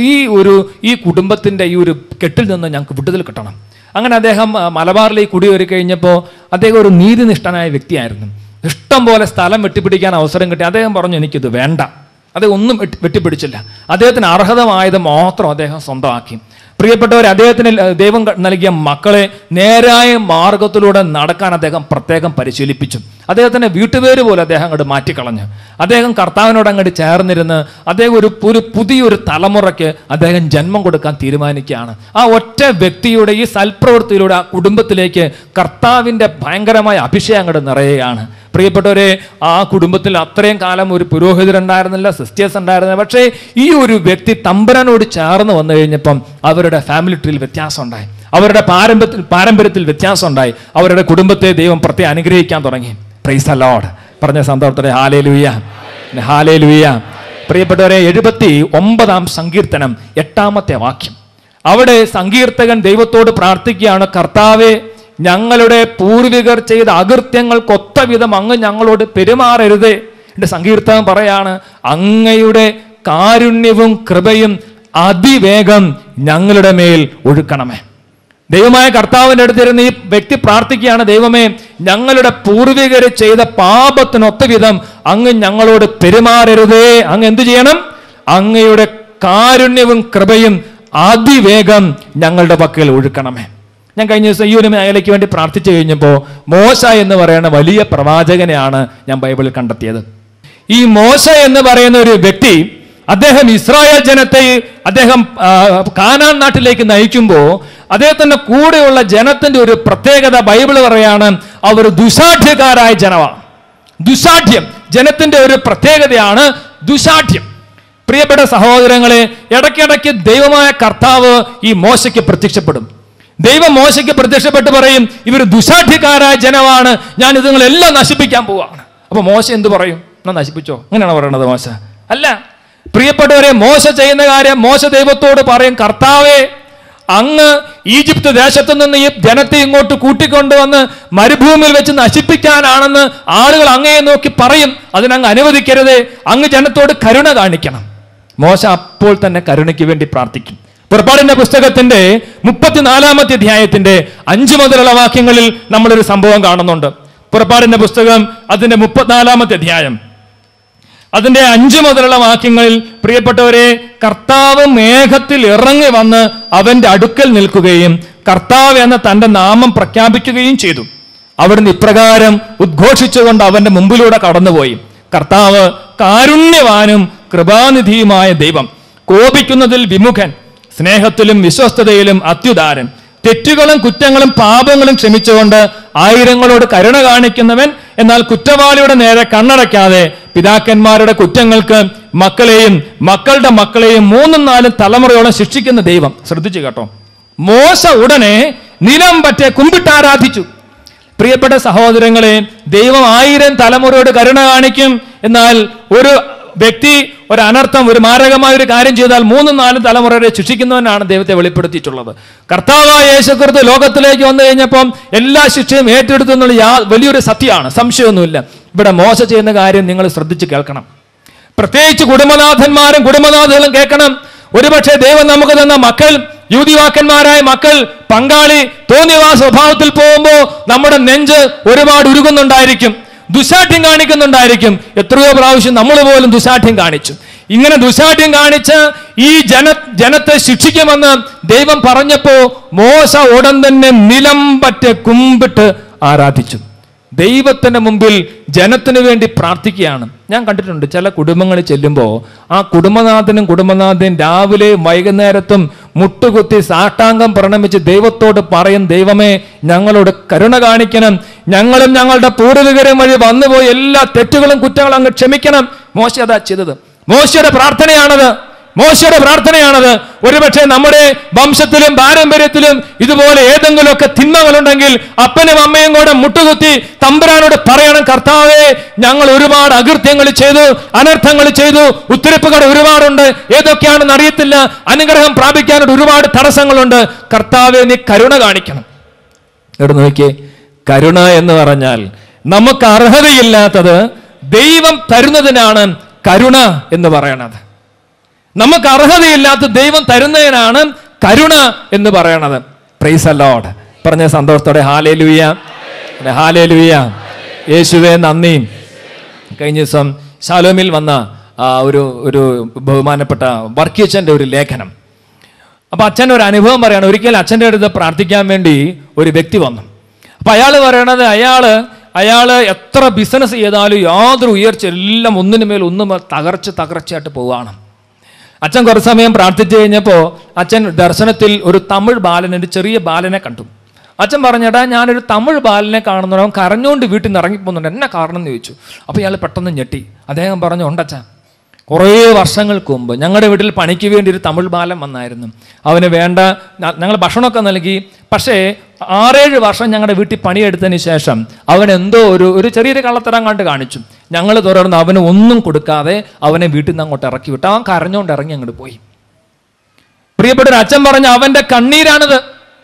ഈ കുടുംബത്തിൻ്റെ ഈ ഒരു കെട്ടിൽ നിന്ന് ഞങ്ങൾക്ക് വിടുതൽ കിട്ടണം. അങ്ങനെ അദ്ദേഹം മലബാറിലേക്ക് കുടിയേറി കഴിഞ്ഞപ്പോൾ അദ്ദേഹം ഒരു നീതിനിഷ്ഠനായ വ്യക്തിയായിരുന്നു. ഇഷ്ടം പോലെ സ്ഥലം വെട്ടിപ്പിടിക്കാൻ അവസരം കിട്ടി. അദ്ദേഹം പറഞ്ഞു, എനിക്കിത് വേണ്ട. അദ്ദേഹം ഒന്നും വെട്ടിപ്പിടിച്ചില്ല. അദ്ദേഹത്തിന് അർഹതമായത് മാത്രം അദ്ദേഹം സ്വന്തമാക്കി. പ്രിയപ്പെട്ടവരെ, അദ്ദേഹത്തിന് ദൈവം നൽകിയ മക്കളെ നേരായ മാർഗത്തിലൂടെ നടക്കാൻ അദ്ദേഹം പ്രത്യേകം പരിശീലിപ്പിച്ചു. അദ്ദേഹത്തിൻ്റെ വീട്ടുപേര് പോലെ അദ്ദേഹം അങ്ങോട്ട് മാറ്റിക്കളഞ്ഞു. അദ്ദേഹം കർത്താവിനോട് അങ്ങോട്ട് ചേർന്നിരുന്ന് അദ്ദേഹം ഒരു പുതിയൊരു തലമുറയ്ക്ക് അദ്ദേഹം ജന്മം കൊടുക്കാൻ തീരുമാനിക്കുകയാണ്. ആ ഒറ്റ വ്യക്തിയുടെ ഈ സൽപ്രവൃത്തിയിലൂടെ ആ കുടുംബത്തിലേക്ക് കർത്താവിൻ്റെ ഭയങ്കരമായ അഭിഷേകം അങ്ങോട്ട് നിറയുകയാണ്. പ്രിയപ്പെട്ടവരെ, ആ കുടുംബത്തിൽ അത്രയും കാലം ഒരു പുരോഹിതരുണ്ടായിരുന്നില്ല, സിസ്റ്റേഴ്സ് ഉണ്ടായിരുന്നില്ല. പക്ഷേ ഈ ഒരു വ്യക്തി തമ്പുരാനോട് ചേർന്ന് വന്നു കഴിഞ്ഞപ്പം അവരുടെ ഫാമിലി ട്രീയിൽ വ്യത്യാസം ഉണ്ടായി, അവരുടെ പാരമ്പര്യത്തിൽ വ്യത്യാസം ഉണ്ടായി. അവരുടെ കുടുംബത്തെ ദൈവം പ്രത്യേകം അനുഗ്രഹിക്കാൻ തുടങ്ങി. Praise the Lord. പറഞ്ഞ സന്തോഷത്തോടെ ഹല്ലേലൂയ, ഹല്ലേലൂയ. പ്രിയപ്പെട്ടവരെ, 79-ാം സങ്കീർത്തനം 8-ാമത്തെ വാക്യം, അവിടെ സങ്കീർത്തകൻ ദൈവത്തോട് പ്രാർത്ഥിക്കുകയാണ്, കർത്താവേ, ഞങ്ങളുടെ പൂർവികർ ചെയ്ത അകൃത്യങ്ങൾക്കൊത്ത വിധം അങ്ങ് ഞങ്ങളോട് പെരുമാറരുതേ. എൻ്റെ സങ്കീർത്തനം പറയാണ്, അങ്ങയുടെ കാരുണ്യവും കൃപയും അതിവേഗം ഞങ്ങളുടെ മേൽ ഒഴുക്കണമേ. ദൈവമായ കർത്താവിൻ്റെ അടുത്തിരുന്ന് ഈ വ്യക്തി പ്രാർത്ഥിക്കുകയാണ്, ദൈവമേ, ഞങ്ങളുടെ പൂർവികർ ചെയ്ത പാപത്തിനൊത്ത വിധം അങ്ങ് ഞങ്ങളോട് പെരുമാറരുതേ. അങ്ങ് എന്തു ചെയ്യണം? അങ്ങയുടെ കാരുണ്യവും കൃപയും അതിവേഗം ഞങ്ങളുടെ പക്കൽ ഒഴുക്കണമേ. ഞാൻ കഴിഞ്ഞ ദിവസം ഈ ഒരു മേഖലയ്ക്ക് വേണ്ടി പ്രാർത്ഥിച്ചു കഴിഞ്ഞപ്പോൾ മോശ എന്ന് പറയുന്ന വലിയ പ്രവാചകനെയാണ് ഞാൻ ബൈബിളിൽ കണ്ടെത്തിയത്. ഈ മോശ എന്ന് പറയുന്ന ഒരു വ്യക്തി, അദ്ദേഹം ഇസ്രായേൽ ജനത്തെ അദ്ദേഹം കാനാൻ നാട്ടിലേക്ക് നയിക്കുമ്പോൾ അദ്ദേഹത്തിൻ്റെ കൂടെയുള്ള ജനത്തിൻ്റെ ഒരു പ്രത്യേകത ബൈബിൾ പറയാണ്, അവർ ദുശാഠ്യക്കാരായ ജനമാണ്. ദുശാഠ്യം ജനത്തിൻ്റെ ഒരു പ്രത്യേകതയാണ്, ദുശാഠ്യം. പ്രിയപ്പെട്ട സഹോദരങ്ങളെ, ഇടയ്ക്കിടയ്ക്ക് ദൈവമായ കർത്താവ് ഈ മോശയ്ക്ക് പ്രത്യക്ഷപ്പെടും. ദൈവം മോശയ്ക്ക് പ്രത്യക്ഷപ്പെട്ട് പറയും, ഇവർ ദുശാഠ്യക്കാരായ ജനമാണ്, ഞാൻ ഇതുങ്ങളെല്ലാം നശിപ്പിക്കാൻ പോവാണ്. അപ്പൊ മോശ എന്ത് പറയും? എന്നാ നശിപ്പിച്ചോ? അങ്ങനെയാണ് പറയണത് മോശ? അല്ല. പ്രിയപ്പെട്ടവരെ, മോശ ചെയ്യുന്ന കാര്യം, മോശ ദൈവത്തോട് പറയും, കർത്താവേ, അങ്ങ് ഈജിപ്ത് ദേശത്തു നിന്ന് ഈ ജനത്തെ ഇങ്ങോട്ട് കൂട്ടിക്കൊണ്ടുവന്ന് മരുഭൂമിയിൽ വെച്ച് നശിപ്പിക്കാനാണെന്ന് ആളുകൾ അങ്ങയെ നോക്കി പറയും. അതിനങ്ങ് അനുവദിക്കരുതേ. അങ്ങ് ജനത്തോട് കരുണ കാണിക്കണം. മോശ അപ്പോൾ തന്നെ കരുണയ്ക്ക് വേണ്ടി പ്രാർത്ഥിക്കും. പുറപ്പാടിന്റെ പുസ്തകത്തിന്റെ 34-ാമത്തെ അധ്യായത്തിന്റെ 5 മുതലുള്ള വാക്യങ്ങളിൽ നമ്മളൊരു സംഭവം കാണുന്നുണ്ട്. പുറപ്പാടിന്റെ പുസ്തകം അതിന്റെ 34-ാമത്തെ അധ്യായം അതിന്റെ 5 മുതലുള്ള വാക്യങ്ങളിൽ, പ്രിയപ്പെട്ടവരെ, കർത്താവ് മേഘത്തിൽ ഇറങ്ങി വന്ന് അവന്റെ അടുക്കൽ നിൽക്കുകയും കർത്താവ് എന്ന തന്റെ നാമം പ്രഖ്യാപിക്കുകയും ചെയ്തു. അവിടുന്ന് ഇപ്രകാരം ഉദ്ഘോഷിച്ചുകൊണ്ട് അവന്റെ മുമ്പിലൂടെ കടന്നുപോയി, കർത്താവ് കാരുണ്യവാനും കൃപാനിധിയുമായ ദൈവം, കോപിക്കുന്നതിൽ വിമുഖൻ, സ്നേഹത്തിലും വിശ്വസ്തതയിലും അത്യുദാരൻ, തെറ്റുകളും കുറ്റങ്ങളും പാപങ്ങളും ക്ഷമിച്ചുകൊണ്ട് ആയിരങ്ങളോട് കരുണ കാണിക്കുന്നവൻ, എന്നാൽ കുറ്റവാളിയുടെ നേരെ കണ്ണടയ്ക്കാതെ പിതാക്കന്മാരുടെ കുറ്റങ്ങൾക്ക് മക്കളെയും മക്കളുടെ മക്കളെയും 3-4 തലമുറയോളം ശിക്ഷിക്കുന്ന ദൈവം. ശ്രദ്ധിച്ചു കേട്ടോ. മോശ ഉടനെ നിലം പറ്റെ കുമ്പിട്ടാരാധിച്ചു. പ്രിയപ്പെട്ട സഹോദരങ്ങളെ, ദൈവം 1000 തലമുറയോട് കരുണ കാണിക്കും, എന്നാൽ ഒരു വ്യക്തി ഒരു അനർത്ഥം, ഒരു മാരകമായ ഒരു കാര്യം ചെയ്താൽ 3-4 തലമുറയെ ശിക്ഷിക്കുന്നവനാണ് ദൈവത്തെ വെളിപ്പെടുത്തിയിട്ടുള്ളത്. കർത്താവായ യേശുക്രിസ്തു ലോകത്തിലേക്ക് വന്നു കഴിഞ്ഞപ്പം എല്ലാ ശിക്ഷയും ഏറ്റെടുത്തു എന്നുള്ള വലിയൊരു സത്യമാണ്, സംശയമൊന്നുമില്ല. ഇവിടെ മോശ ചെയ്യുന്ന കാര്യം നിങ്ങൾ ശ്രദ്ധിച്ച് കേൾക്കണം. പ്രത്യേകിച്ച് കുടുംബനാഥന്മാരും കുടുംബനാഥകളും കേൾക്കണം. ഒരുപക്ഷെ ദൈവം നമുക്ക് തന്ന മക്കൾ, യുവതിവാക്കന്മാരായ മക്കൾ, പങ്കാളി തോന്നിയ സ്വഭാവത്തിൽ പോകുമ്പോൾ നമ്മുടെ നെഞ്ച് ഒരുപാട് ഉരുകുന്നുണ്ടായിരിക്കും, ദുശാഠ്യം കാണിക്കുന്നുണ്ടായിരിക്കും. എത്രയോ പ്രാവശ്യം നമ്മൾ പോലും ദുശാഠ്യം കാണിച്ചു. ഇങ്ങനെ ദുശാഠ്യം കാണിച്ച് ഈ ജനത്തെ ശിക്ഷിക്കുമെന്ന് ദൈവം പറഞ്ഞപ്പോ മോശ ഉടൻ തന്നെ നിലം പറ്റ് കുമ്പിട്ട് ആരാധിച്ചു. ദൈവത്തിന്റെ മുമ്പിൽ ജനത്തിന് വേണ്ടി പ്രാർത്ഥിക്കുകയാണ്. ഞാൻ കണ്ടിട്ടുണ്ട് ചില കുടുംബങ്ങളിൽ ചെല്ലുമ്പോൾ ആ കുടുംബനാഥനും രാവിലെ വൈകുന്നേരത്തും മുട്ടുകുത്തി സാഷ്ടാംഗം പ്രണമിച്ച് ദൈവത്തോട് പറയും, ദൈവമേ ഞങ്ങളോട് കരുണ കാണിക്കണം, ഞങ്ങളും ഞങ്ങളുടെ പൂർവികരും വഴി വന്നുപോയി എല്ലാ തെറ്റുകളും കുറ്റങ്ങളും അങ്ങ് ക്ഷമിക്കണം. മോശ അതാ ചെയ്തത്. മോശയുടെ പ്രാർത്ഥനയാണത്. ഒരുപക്ഷെ നമ്മുടെ വംശത്തിലും പാരമ്പര്യത്തിലും ഇതുപോലെ ഏതെങ്കിലുമൊക്കെ തിന്മകളുണ്ടെങ്കിൽ അപ്പനും അമ്മയും കൂടെ മുട്ടുകുത്തി തമ്പുരാനോട് പറയണം, കർത്താവേ ഞങ്ങൾ ഒരുപാട് അകൃത്യങ്ങൾ ചെയ്തു, അനർത്ഥങ്ങൾ ചെയ്തു, ഉത്തരപ്പുകൾ ഒരുപാടുണ്ട്, ഏതൊക്കെയാണെന്ന് അറിയത്തില്ല, അനുഗ്രഹം പ്രാപിക്കാനായിട്ട് ഒരുപാട് തടസ്സങ്ങളുണ്ട്, കർത്താവേ നീ കരുണ കാണിക്കണം. ഇവിടെ നോക്കിയേ, കരുണ എന്ന് പറഞ്ഞാൽ നമുക്ക് അർഹതയില്ലാത്തത് ദൈവം തരുന്നതിനാണ് കരുണ എന്ന് പറയണത്. നമുക്ക് അർഹതയില്ലാത്ത ദൈവം തരുന്നതിനാണ് കരുണ എന്ന് പറയണത്. Praise the Lord. പറഞ്ഞ സന്തോഷത്തോടെ ഹല്ലേലൂയ, ഹല്ലേലൂയ, യേശുവേ നന്ദി. കഴിഞ്ഞ ദിവസം ശാലോമിൽ വന്ന ഒരു ബഹുമാനപ്പെട്ട വർക്കീച്ചൻ്റെ ഒരു ലേഖനം. അപ്പൊ അച്ഛൻ ഒരു അനുഭവം പറയാണ്. ഒരിക്കൽ അച്ഛൻ്റെ അടുത്ത് പ്രാർത്ഥിക്കാൻ വേണ്ടി ഒരു വ്യക്തി വന്നു. അപ്പൊ അയാൾ പറയണത് അയാള് എത്ര ബിസിനസ് ചെയ്താലും യാതൊരു ഉയർച്ച, എല്ലാം ഒന്നിനുമേൽ ഒന്നും തകർച്ചയായിട്ട് പോവുകയാണ്. അച്ഛൻ കുറച്ച് സമയം പ്രാർത്ഥിച്ചു കഴിഞ്ഞപ്പോൾ അച്ഛൻ ദർശനത്തിൽ ഒരു തമിഴ് ബാലനെ, ഒരു ചെറിയ ബാലനെ കണ്ടു. അച്ഛൻ പറഞ്ഞേട്ടാ ഞാനൊരു തമിഴ് ബാലനെ കാണുന്നുണ്ട്, അവൻ കരഞ്ഞുകൊണ്ട് വീട്ടിൽ നിന്ന് ഇറങ്ങിപ്പോകുന്നുണ്ട്, എന്നെ കാരണം എന്ന് ചോദിച്ചു. അപ്പോൾ ഇയാൾ പെട്ടെന്ന് ഞെട്ടി. അദ്ദേഹം പറഞ്ഞു, ഉണ്ടച്ഛാ, കുറേ വർഷങ്ങൾക്ക് മുമ്പ് ഞങ്ങളുടെ വീട്ടിൽ പണിക്ക് വേണ്ടി ഒരു തമിഴ് ബാലൻ വന്നായിരുന്നു. അവന് വേണ്ട ഞങ്ങൾ ഭക്ഷണമൊക്കെ നൽകി. പക്ഷേ 6-7 വർഷം ഞങ്ങളുടെ വീട്ടിൽ പണിയെടുത്തതിന് ശേഷം അവൻ എന്തോ ഒരു ചെറിയൊരു കള്ളത്തരം കണ്ട് കാണിച്ചു. ഞങ്ങൾ തുടർന്ന് അവന് ഒന്നും കൊടുക്കാതെ അവനെ വീട്ടിൽ നിന്ന് അങ്ങോട്ട് ഇറക്കി വിട്ടു. അവൻ കരഞ്ഞുകൊണ്ട് ഇറങ്ങി അങ്ങോട്ട് പോയി. പ്രിയപ്പെട്ട അച്ഛൻ പറഞ്ഞ അവന്റെ കണ്ണീരാണിത്.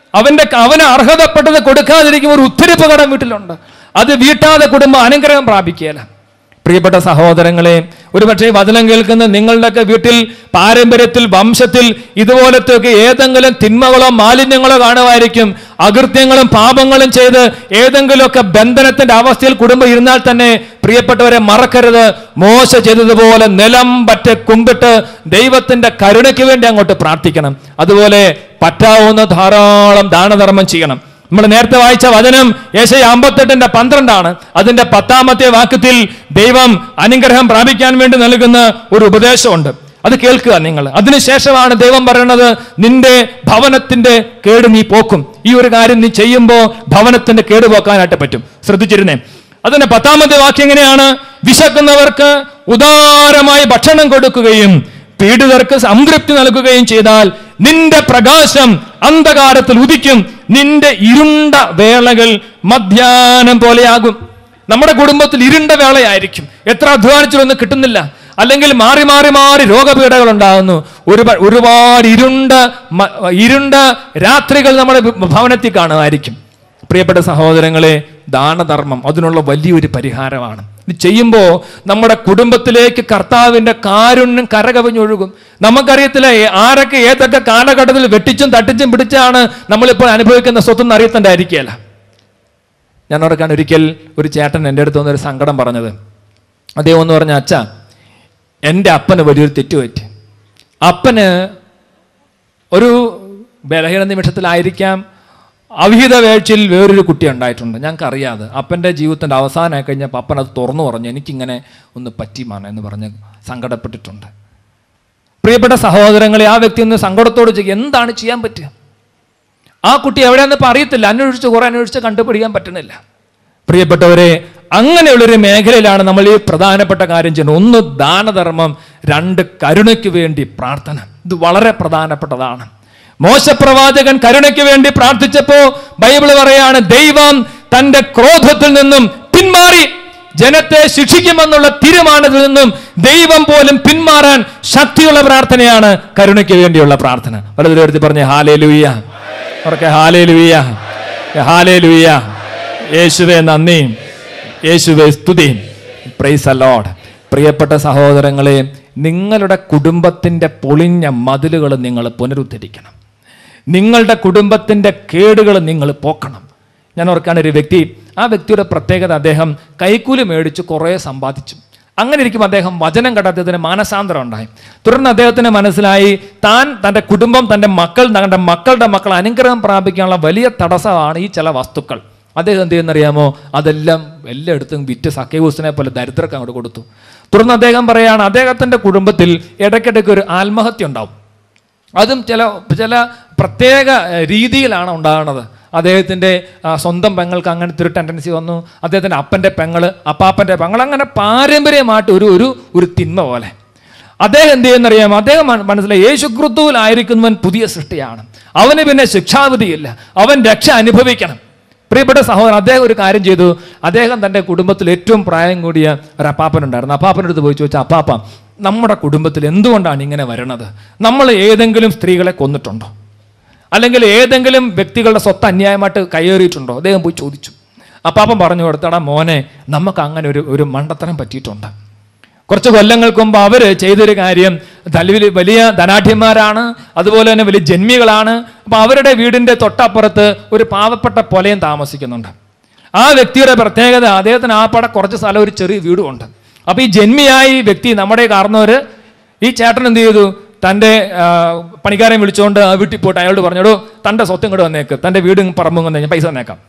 അവന് അർഹതപ്പെട്ടത് കൊടുക്കാതിരിക്കുമ്പോൾ ഒരു ഉത്തരപ്പ് കടം വീട്ടിലുണ്ട്. അത് വീട്ടാതെ കുടുംബം അനുഗ്രഹം പ്രാപിക്കുകയില്ല. പ്രിയപ്പെട്ട സഹോദരങ്ങളെ, ഒരുപക്ഷെ വചനം കേൾക്കുന്ന നിങ്ങളുടെയൊക്കെ വീട്ടിൽ പാരമ്പര്യത്തിൽ വംശത്തിൽ ഇതുപോലത്തെയൊക്കെ ഏതെങ്കിലും തിന്മകളോ മാലിന്യങ്ങളോ കാണുമായിരിക്കും. അകൃത്യങ്ങളും പാപങ്ങളും ചെയ്ത് ഏതെങ്കിലുമൊക്കെ ബന്ധനത്തിന്റെ അവസ്ഥയിൽ കുടുംബം ഇരുന്നാൽ തന്നെ പ്രിയപ്പെട്ടവരെ മറക്കരുത്, മോശ ചെയ്തതുപോലെ നിലം പറ്റ് കുമ്പിട്ട് ദൈവത്തിന്റെ കരുണയ്ക്ക് വേണ്ടി അങ്ങോട്ട് പ്രാർത്ഥിക്കണം. അതുപോലെ പറ്റാവുന്ന ധാരാളം ദാനധർമ്മം ചെയ്യണം. നമ്മൾ നേരത്തെ വായിച്ച വചനം യെശയ്യാ 58:12 അതിന്റെ 10ാമത്തെ വാക്യത്തിൽ ദൈവം അനുഗ്രഹം പ്രാപിക്കാൻ വേണ്ടി നൽകുന്ന ഒരു ഉപദേശമുണ്ട്. അത് കേൾക്കുക നിങ്ങൾ. അതിനുശേഷമാണ് ദൈവം പറയുന്നത്, നിന്റെ ഭവനത്തിന്റെ കേട് നീ പോക്കും. ഈ ഒരു കാര്യം നീ ചെയ്യുമ്പോൾ ഭവനത്തിന്റെ കേട് പോക്കാനായിട്ട് പറ്റും. ശ്രദ്ധിച്ചിരുന്നേ. അതിന്റെ 10ാമത്തെ വാക്യം എങ്ങനെയാണ്? വിശക്കുന്നവർക്ക് ഉദാരമായി ഭക്ഷണം കൊടുക്കുകയും പീഡിതർക്ക് സംതൃപ്തി നൽകുകയും ചെയ്താൽ നിന്റെ പ്രകാശം അന്ധകാരത്തിൽ ഉദിക്കും, നിന്റെ ഇരുണ്ട വേളകൾ മധ്യാഹ്നം പോലെയാകും. നമ്മുടെ കുടുംബത്തിൽ ഇരുണ്ട വേളയായിരിക്കും. എത്ര അധ്വാനിച്ചിട്ടൊന്നും കിട്ടുന്നില്ല, അല്ലെങ്കിൽ മാറി മാറി മാറി രോഗപീഠകൾ ഉണ്ടാകുന്നു. ഒരുപാട് ഇരുണ്ട രാത്രികൾ നമ്മുടെ ഭവനത്തിൽ കാണുമായിരിക്കും. പ്രിയപ്പെട്ട സഹോദരങ്ങളെ, ദാനധർമ്മം അതിനുള്ള വലിയൊരു പരിഹാരമാണ്. ഇത് ചെയ്യുമ്പോൾ നമ്മുടെ കുടുംബത്തിലേക്ക് കർത്താവിന്റെ കാരുണ്യം കരകവിഞ്ഞൊഴുകും. നമുക്കറിയത്തില്ല ആരൊക്കെ ഏതൊക്കെ കാലഘട്ടത്തിൽ വെട്ടിച്ചും തട്ടിച്ചും പിടിച്ചാണ് നമ്മളിപ്പോൾ അനുഭവിക്കുന്ന സ്വത്തൊന്നും അറിയത്തുണ്ടായിരിക്കുകയല്ല. ഞാൻ ഓർക്കാണ് ഒരിക്കൽ ഒരു ചേട്ടൻ എൻ്റെ അടുത്ത് വന്നൊരു സങ്കടം പറഞ്ഞത്. അദ്ദേഹം എന്ന് പറഞ്ഞ, അച്ഛാ, എൻ്റെ അപ്പന് വലിയൊരു തെറ്റുപറ്റി. അപ്പന് ഒരു ബലഹീന നിമിഷത്തിലായിരിക്കാം അവിഹിത വേഴ്ചയിൽ വേറൊരു കുട്ടി ഉണ്ടായിട്ടുണ്ട്. ഞങ്ങൾക്കറിയാതെ അപ്പൻ്റെ ജീവിതത്തിൻ്റെ അവസാനമായി കഴിഞ്ഞപ്പോൾ അപ്പൻ അത് തുറന്നു പറഞ്ഞു, എനിക്കിങ്ങനെ ഒന്ന് പറ്റിമാണ് എന്ന് പറഞ്ഞ് സങ്കടപ്പെട്ടിട്ടുണ്ട്. പ്രിയപ്പെട്ട സഹോദരങ്ങളെ, ആ വ്യക്തി ഒന്ന് സങ്കടത്തോട് ചെയ്യുക, എന്താണ് ചെയ്യാൻ പറ്റുക? ആ കുട്ടി എവിടെയാണെന്നിപ്പോൾ അറിയത്തില്ല, കുറേ അന്വേഷിച്ച് കണ്ടുപിടിക്കാൻ പറ്റുന്നില്ല. പ്രിയപ്പെട്ടവരെ, അങ്ങനെയുള്ളൊരു മേഖലയിലാണ് നമ്മൾ ഈ പ്രധാനപ്പെട്ട കാര്യം ചെയ്യുന്നത്. 1 ദാനധർമ്മം, 2 കരുണയ്ക്ക് വേണ്ടി പ്രാർത്ഥന. ഇത് വളരെ പ്രധാനപ്പെട്ടതാണ്. മോശപ്രവാചകൻ കരുണയ്ക്ക് വേണ്ടി പ്രാർത്ഥിച്ചപ്പോ ബൈബിൾ പറയാണ്, ദൈവം തന്റെ ക്രോധത്തിൽ നിന്നും പിന്മാറി ജനത്തെ ശിക്ഷിക്കുമെന്നുള്ള തീരുമാനത്തിൽ നിന്നും ദൈവം പോലും പിന്മാറാൻ ശക്തിയുള്ള പ്രാർത്ഥനയാണ് കരുണയ്ക്ക് വേണ്ടിയുള്ള പ്രാർത്ഥന. പലതിലും പറഞ്ഞ ഹല്ലേലൂയ, ഹല്ലേലൂയ, ഹല്ലേലൂയ. യേശുവേ നന്ദി, യേശുവേ സ്തുതി. Praise the Lord. പ്രിയപ്പെട്ട സഹോദരങ്ങളെ, നിങ്ങളുടെ കുടുംബത്തിന്റെ പൊളിഞ്ഞ മതിലുകൾ നിങ്ങൾ പുനരുദ്ധരിക്കണം. നിങ്ങളുടെ കുടുംബത്തിന്റെ കേടുകൾ നിങ്ങൾ പോക്കണം. ഞാൻ ഓർക്കാണ് ഒരു വ്യക്തി, ആ വ്യക്തിയുടെ പ്രത്യേകത, അദ്ദേഹം കൈക്കൂലി മേടിച്ച് കുറേ സമ്പാദിച്ചു. അങ്ങനെ ഇരിക്കുമ്പോൾ അദ്ദേഹം വചനം കേട്ട അദ്ദേഹത്തിന് മാനസാന്തരം ഉണ്ടായി. തുടർന്ന് അദ്ദേഹത്തിന് മനസ്സിലായി താൻ തൻ്റെ കുടുംബം, തൻ്റെ മക്കൾ, തൻ്റെ മക്കളുടെ മക്കൾ അനുഗ്രഹം പ്രാപിക്കാനുള്ള വലിയ തടസ്സമാണ് ഈ ചില വസ്തുക്കൾ. അദ്ദേഹം എന്ത് ചെയ്യുന്നറിയാമോ? അതെല്ലാം എല്ലായിടത്തും വിറ്റ് സക്കേവൂസിനെ പോലെ ദരിദ്രർക്ക് അങ്ങോട്ട് കൊടുത്തു. തുടർന്ന് അദ്ദേഹം പറയുകയാണ്, അദ്ദേഹത്തിൻ്റെ കുടുംബത്തിൽ ഇടയ്ക്കിടയ്ക്ക് ഒരു ആത്മഹത്യ ഉണ്ടാവും. അതും ചില പ്രത്യേക രീതിയിലാണ് ഉണ്ടാകുന്നത്. അദ്ദേഹത്തിൻ്റെ സ്വന്തം പെങ്ങൾക്ക് അങ്ങനത്തെ ഒരു ടെൻഡൻസി വന്നു. അദ്ദേഹത്തിൻ്റെ അപ്പൻ്റെ പെങ്ങള്, അപ്പാപ്പൻ്റെ പെങ്ങൾ, അങ്ങനെ പാരമ്പര്യമായിട്ട് ഒരു തിന്മ പോലെ. അദ്ദേഹം എന്ത് ചെയ്യുന്നറിയാമോ? അദ്ദേഹം മനസ്സിലായി യേശുക്രിസ്തുവിലായിരിക്കുന്നവൻ പുതിയ സൃഷ്ടിയാണ്, അവന് പിന്നെ ശിക്ഷാവിധിയില്ല, അവൻ രക്ഷ അനുഭവിക്കണം. പ്രിയപ്പെട്ട സഹോദരൻ, അദ്ദേഹം ഒരു കാര്യം ചെയ്തു. അദ്ദേഹം തൻ്റെ കുടുംബത്തിൽ ഏറ്റവും പ്രായം കൂടിയ ഒരു അപ്പാപ്പനുണ്ടായിരുന്നു. അപ്പാപ്പൻ്റെ അടുത്ത് പോയി ചോദിച്ചാൽ, അപ്പാപ്പ, നമ്മുടെ കുടുംബത്തിൽ എന്തുകൊണ്ടാണ് ഇങ്ങനെ വരണത്? നമ്മൾ ഏതെങ്കിലും സ്ത്രീകളെ കൊന്നിട്ടുണ്ടോ? അല്ലെങ്കിൽ ഏതെങ്കിലും വ്യക്തികളുടെ സ്വത്ത് അന്യായമായിട്ട് കയ്യേറിയിട്ടുണ്ടോ? അദ്ദേഹം പോയി ചോദിച്ചു. അപ്പാപ്പൻ പറഞ്ഞു കൊടുത്തടാ മോനെ, നമുക്ക് അങ്ങനെ ഒരു മണ്ടത്തരം പറ്റിയിട്ടുണ്ട്. കുറച്ച് കൊല്ലങ്ങൾക്ക് മുമ്പ് അവർ ചെയ്തൊരു കാര്യം, വലിയ ധനാഢ്യന്മാരാണ്, അതുപോലെ തന്നെ വലിയ ജന്മികളാണ്. അപ്പോൾ അവരുടെ വീടിൻ്റെ തൊട്ടപ്പുറത്ത് ഒരു പാവപ്പെട്ട പൊലയും താമസിക്കുന്നുണ്ട്. ആ വ്യക്തിയുടെ പ്രത്യേകത, അദ്ദേഹത്തിന് ആപ്പാടെ കുറച്ച് സ്ഥലം, ഒരു ചെറിയ വീടുമുണ്ട്. അപ്പോൾ ഈ ജന്മിയായി വ്യക്തി, നമ്മുടെ കാരണവർ, ഈ ചേട്ടൻ എന്ത് ചെയ്തു? തൻ്റെ പണിക്കാരെ വിളിച്ചുകൊണ്ട് വീട്ടിൽ പോയിട്ട് അയാളോട് പറഞ്ഞോടോ, തൻ്റെ സ്വത്ത് ഇങ്ങോട്ട് വന്നേക്ക്, തൻ്റെ വീടും പറമ്പും വന്നു കഴിഞ്ഞാൽ പൈസ തന്നേക്കാം.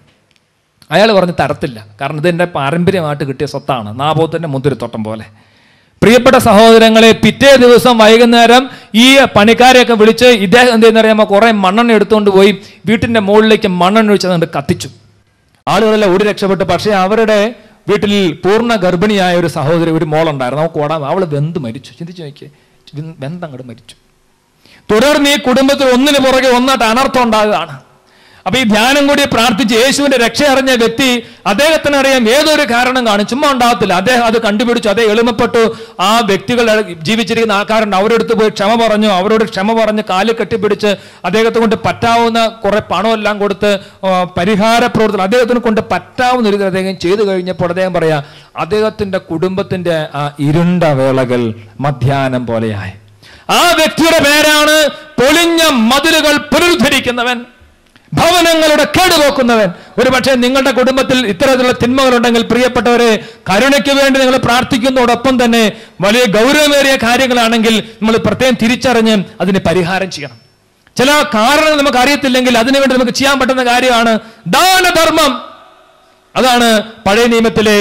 അയാൾ പറഞ്ഞ് തരത്തില്ല, കാരണം ഇതെൻ്റെ പാരമ്പര്യമായിട്ട് കിട്ടിയ സ്വത്താണ്, നാബോത്തിൻ്റെ മുന്തിരിത്തോട്ടം പോലെ. പ്രിയപ്പെട്ട സഹോദരങ്ങളെ, പിറ്റേ ദിവസം വൈകുന്നേരം ഈ പണിക്കാരെയൊക്കെ വിളിച്ച് ഇദ്ദേഹം എന്ത് ചെയ്യുന്നറിയാമോ? കുറേ മണ്ണെണ്ണ എടുത്തുകൊണ്ട് പോയി വീട്ടിൻ്റെ മുകളിലേക്ക് മണ്ണെണ്ണ ഒഴിച്ചതുകൊണ്ട് കത്തിച്ചു. ആളുകളെല്ലാം ഓടി രക്ഷപ്പെട്ടു. പക്ഷേ അവരുടെ വീട്ടിൽ പൂർണ്ണ ഗർഭിണിയായ ഒരു സഹോദരി, ഒരു മോളുണ്ടായിരുന്നു. നമുക്ക് ഓടാൻ, അവൾ വെന്ത് മരിച്ചു. ചിന്തിച്ചു നോക്കിയേ, വെന്തങ്ങോട്ട് മരിച്ചു. തുടർന്ന് ഈ കുടുംബത്തിൽ ഒന്നിന് പുറകെ ഒന്നായിട്ട് അനർത്ഥം ഉണ്ടാകുകയാണ്. അപ്പൊ ഈ ധ്യാനം കൂടി പ്രാർത്ഥിച്ച് യേശുവിന്റെ രക്ഷ അറിഞ്ഞ വ്യക്തി, അദ്ദേഹത്തിന് അറിയാം ഏതൊരു കാരണം കാണും, ചുമ്മാ ഉണ്ടാകത്തില്ല. അദ്ദേഹം അത് കണ്ടുപിടിച്ചു, അതേ എളിമപ്പെട്ടു. ആ വ്യക്തികൾ ജീവിച്ചിരിക്കുന്ന ആൾക്കാരുണ്ട്, അവരെടുത്ത് പോയി ക്ഷമ പറഞ്ഞു. അവരോട് ക്ഷമ പറഞ്ഞ് കാലിൽ കെട്ടിപ്പിടിച്ച് അദ്ദേഹത്തെ കൊണ്ട് പറ്റാവുന്ന കുറെ പണമെല്ലാം കൊടുത്ത് പരിഹാര പ്രവർത്തനം അദ്ദേഹത്തിന് കൊണ്ട് പറ്റാവുന്ന ഒരു അദ്ദേഹം ചെയ്തു കഴിഞ്ഞപ്പോൾ അദ്ദേഹം പറയാ, അദ്ദേഹത്തിന്റെ കുടുംബത്തിന്റെ ആ ഇരുണ്ട വേളകൾ മധ്യാഹ്നം പോലെയായി. ആ വ്യക്തിയുടെ പേരാണ് പൊളിഞ്ഞ മതിലുകൾ പുനരുദ്ധരിക്കുന്നവൻ, ഭവനങ്ങളുടെ കേടുപോക്കുന്നവൻ. ഒരു പക്ഷേ നിങ്ങളുടെ കുടുംബത്തിൽ ഇത്തരത്തിലുള്ള തിന്മകളുണ്ടെങ്കിൽ പ്രിയപ്പെട്ടവരെ, കരുണയ്ക്ക് വേണ്ടി നിങ്ങൾ പ്രാർത്ഥിക്കുന്നതോടൊപ്പം തന്നെ വലിയ ഗൗരവമേറിയ കാര്യങ്ങളാണെങ്കിൽ നമ്മൾ പ്രത്യേകം തിരിച്ചറിഞ്ഞ് അതിന് പരിഹാരം ചെയ്യണം. ചില കാരണങ്ങൾ നമുക്ക് അറിയത്തില്ലെങ്കിൽ അതിനുവേണ്ടി നമുക്ക് ചെയ്യാൻ പറ്റുന്ന കാര്യമാണ് ദാനധർമ്മം. അതാണ് പഴയ നിയമത്തിലെ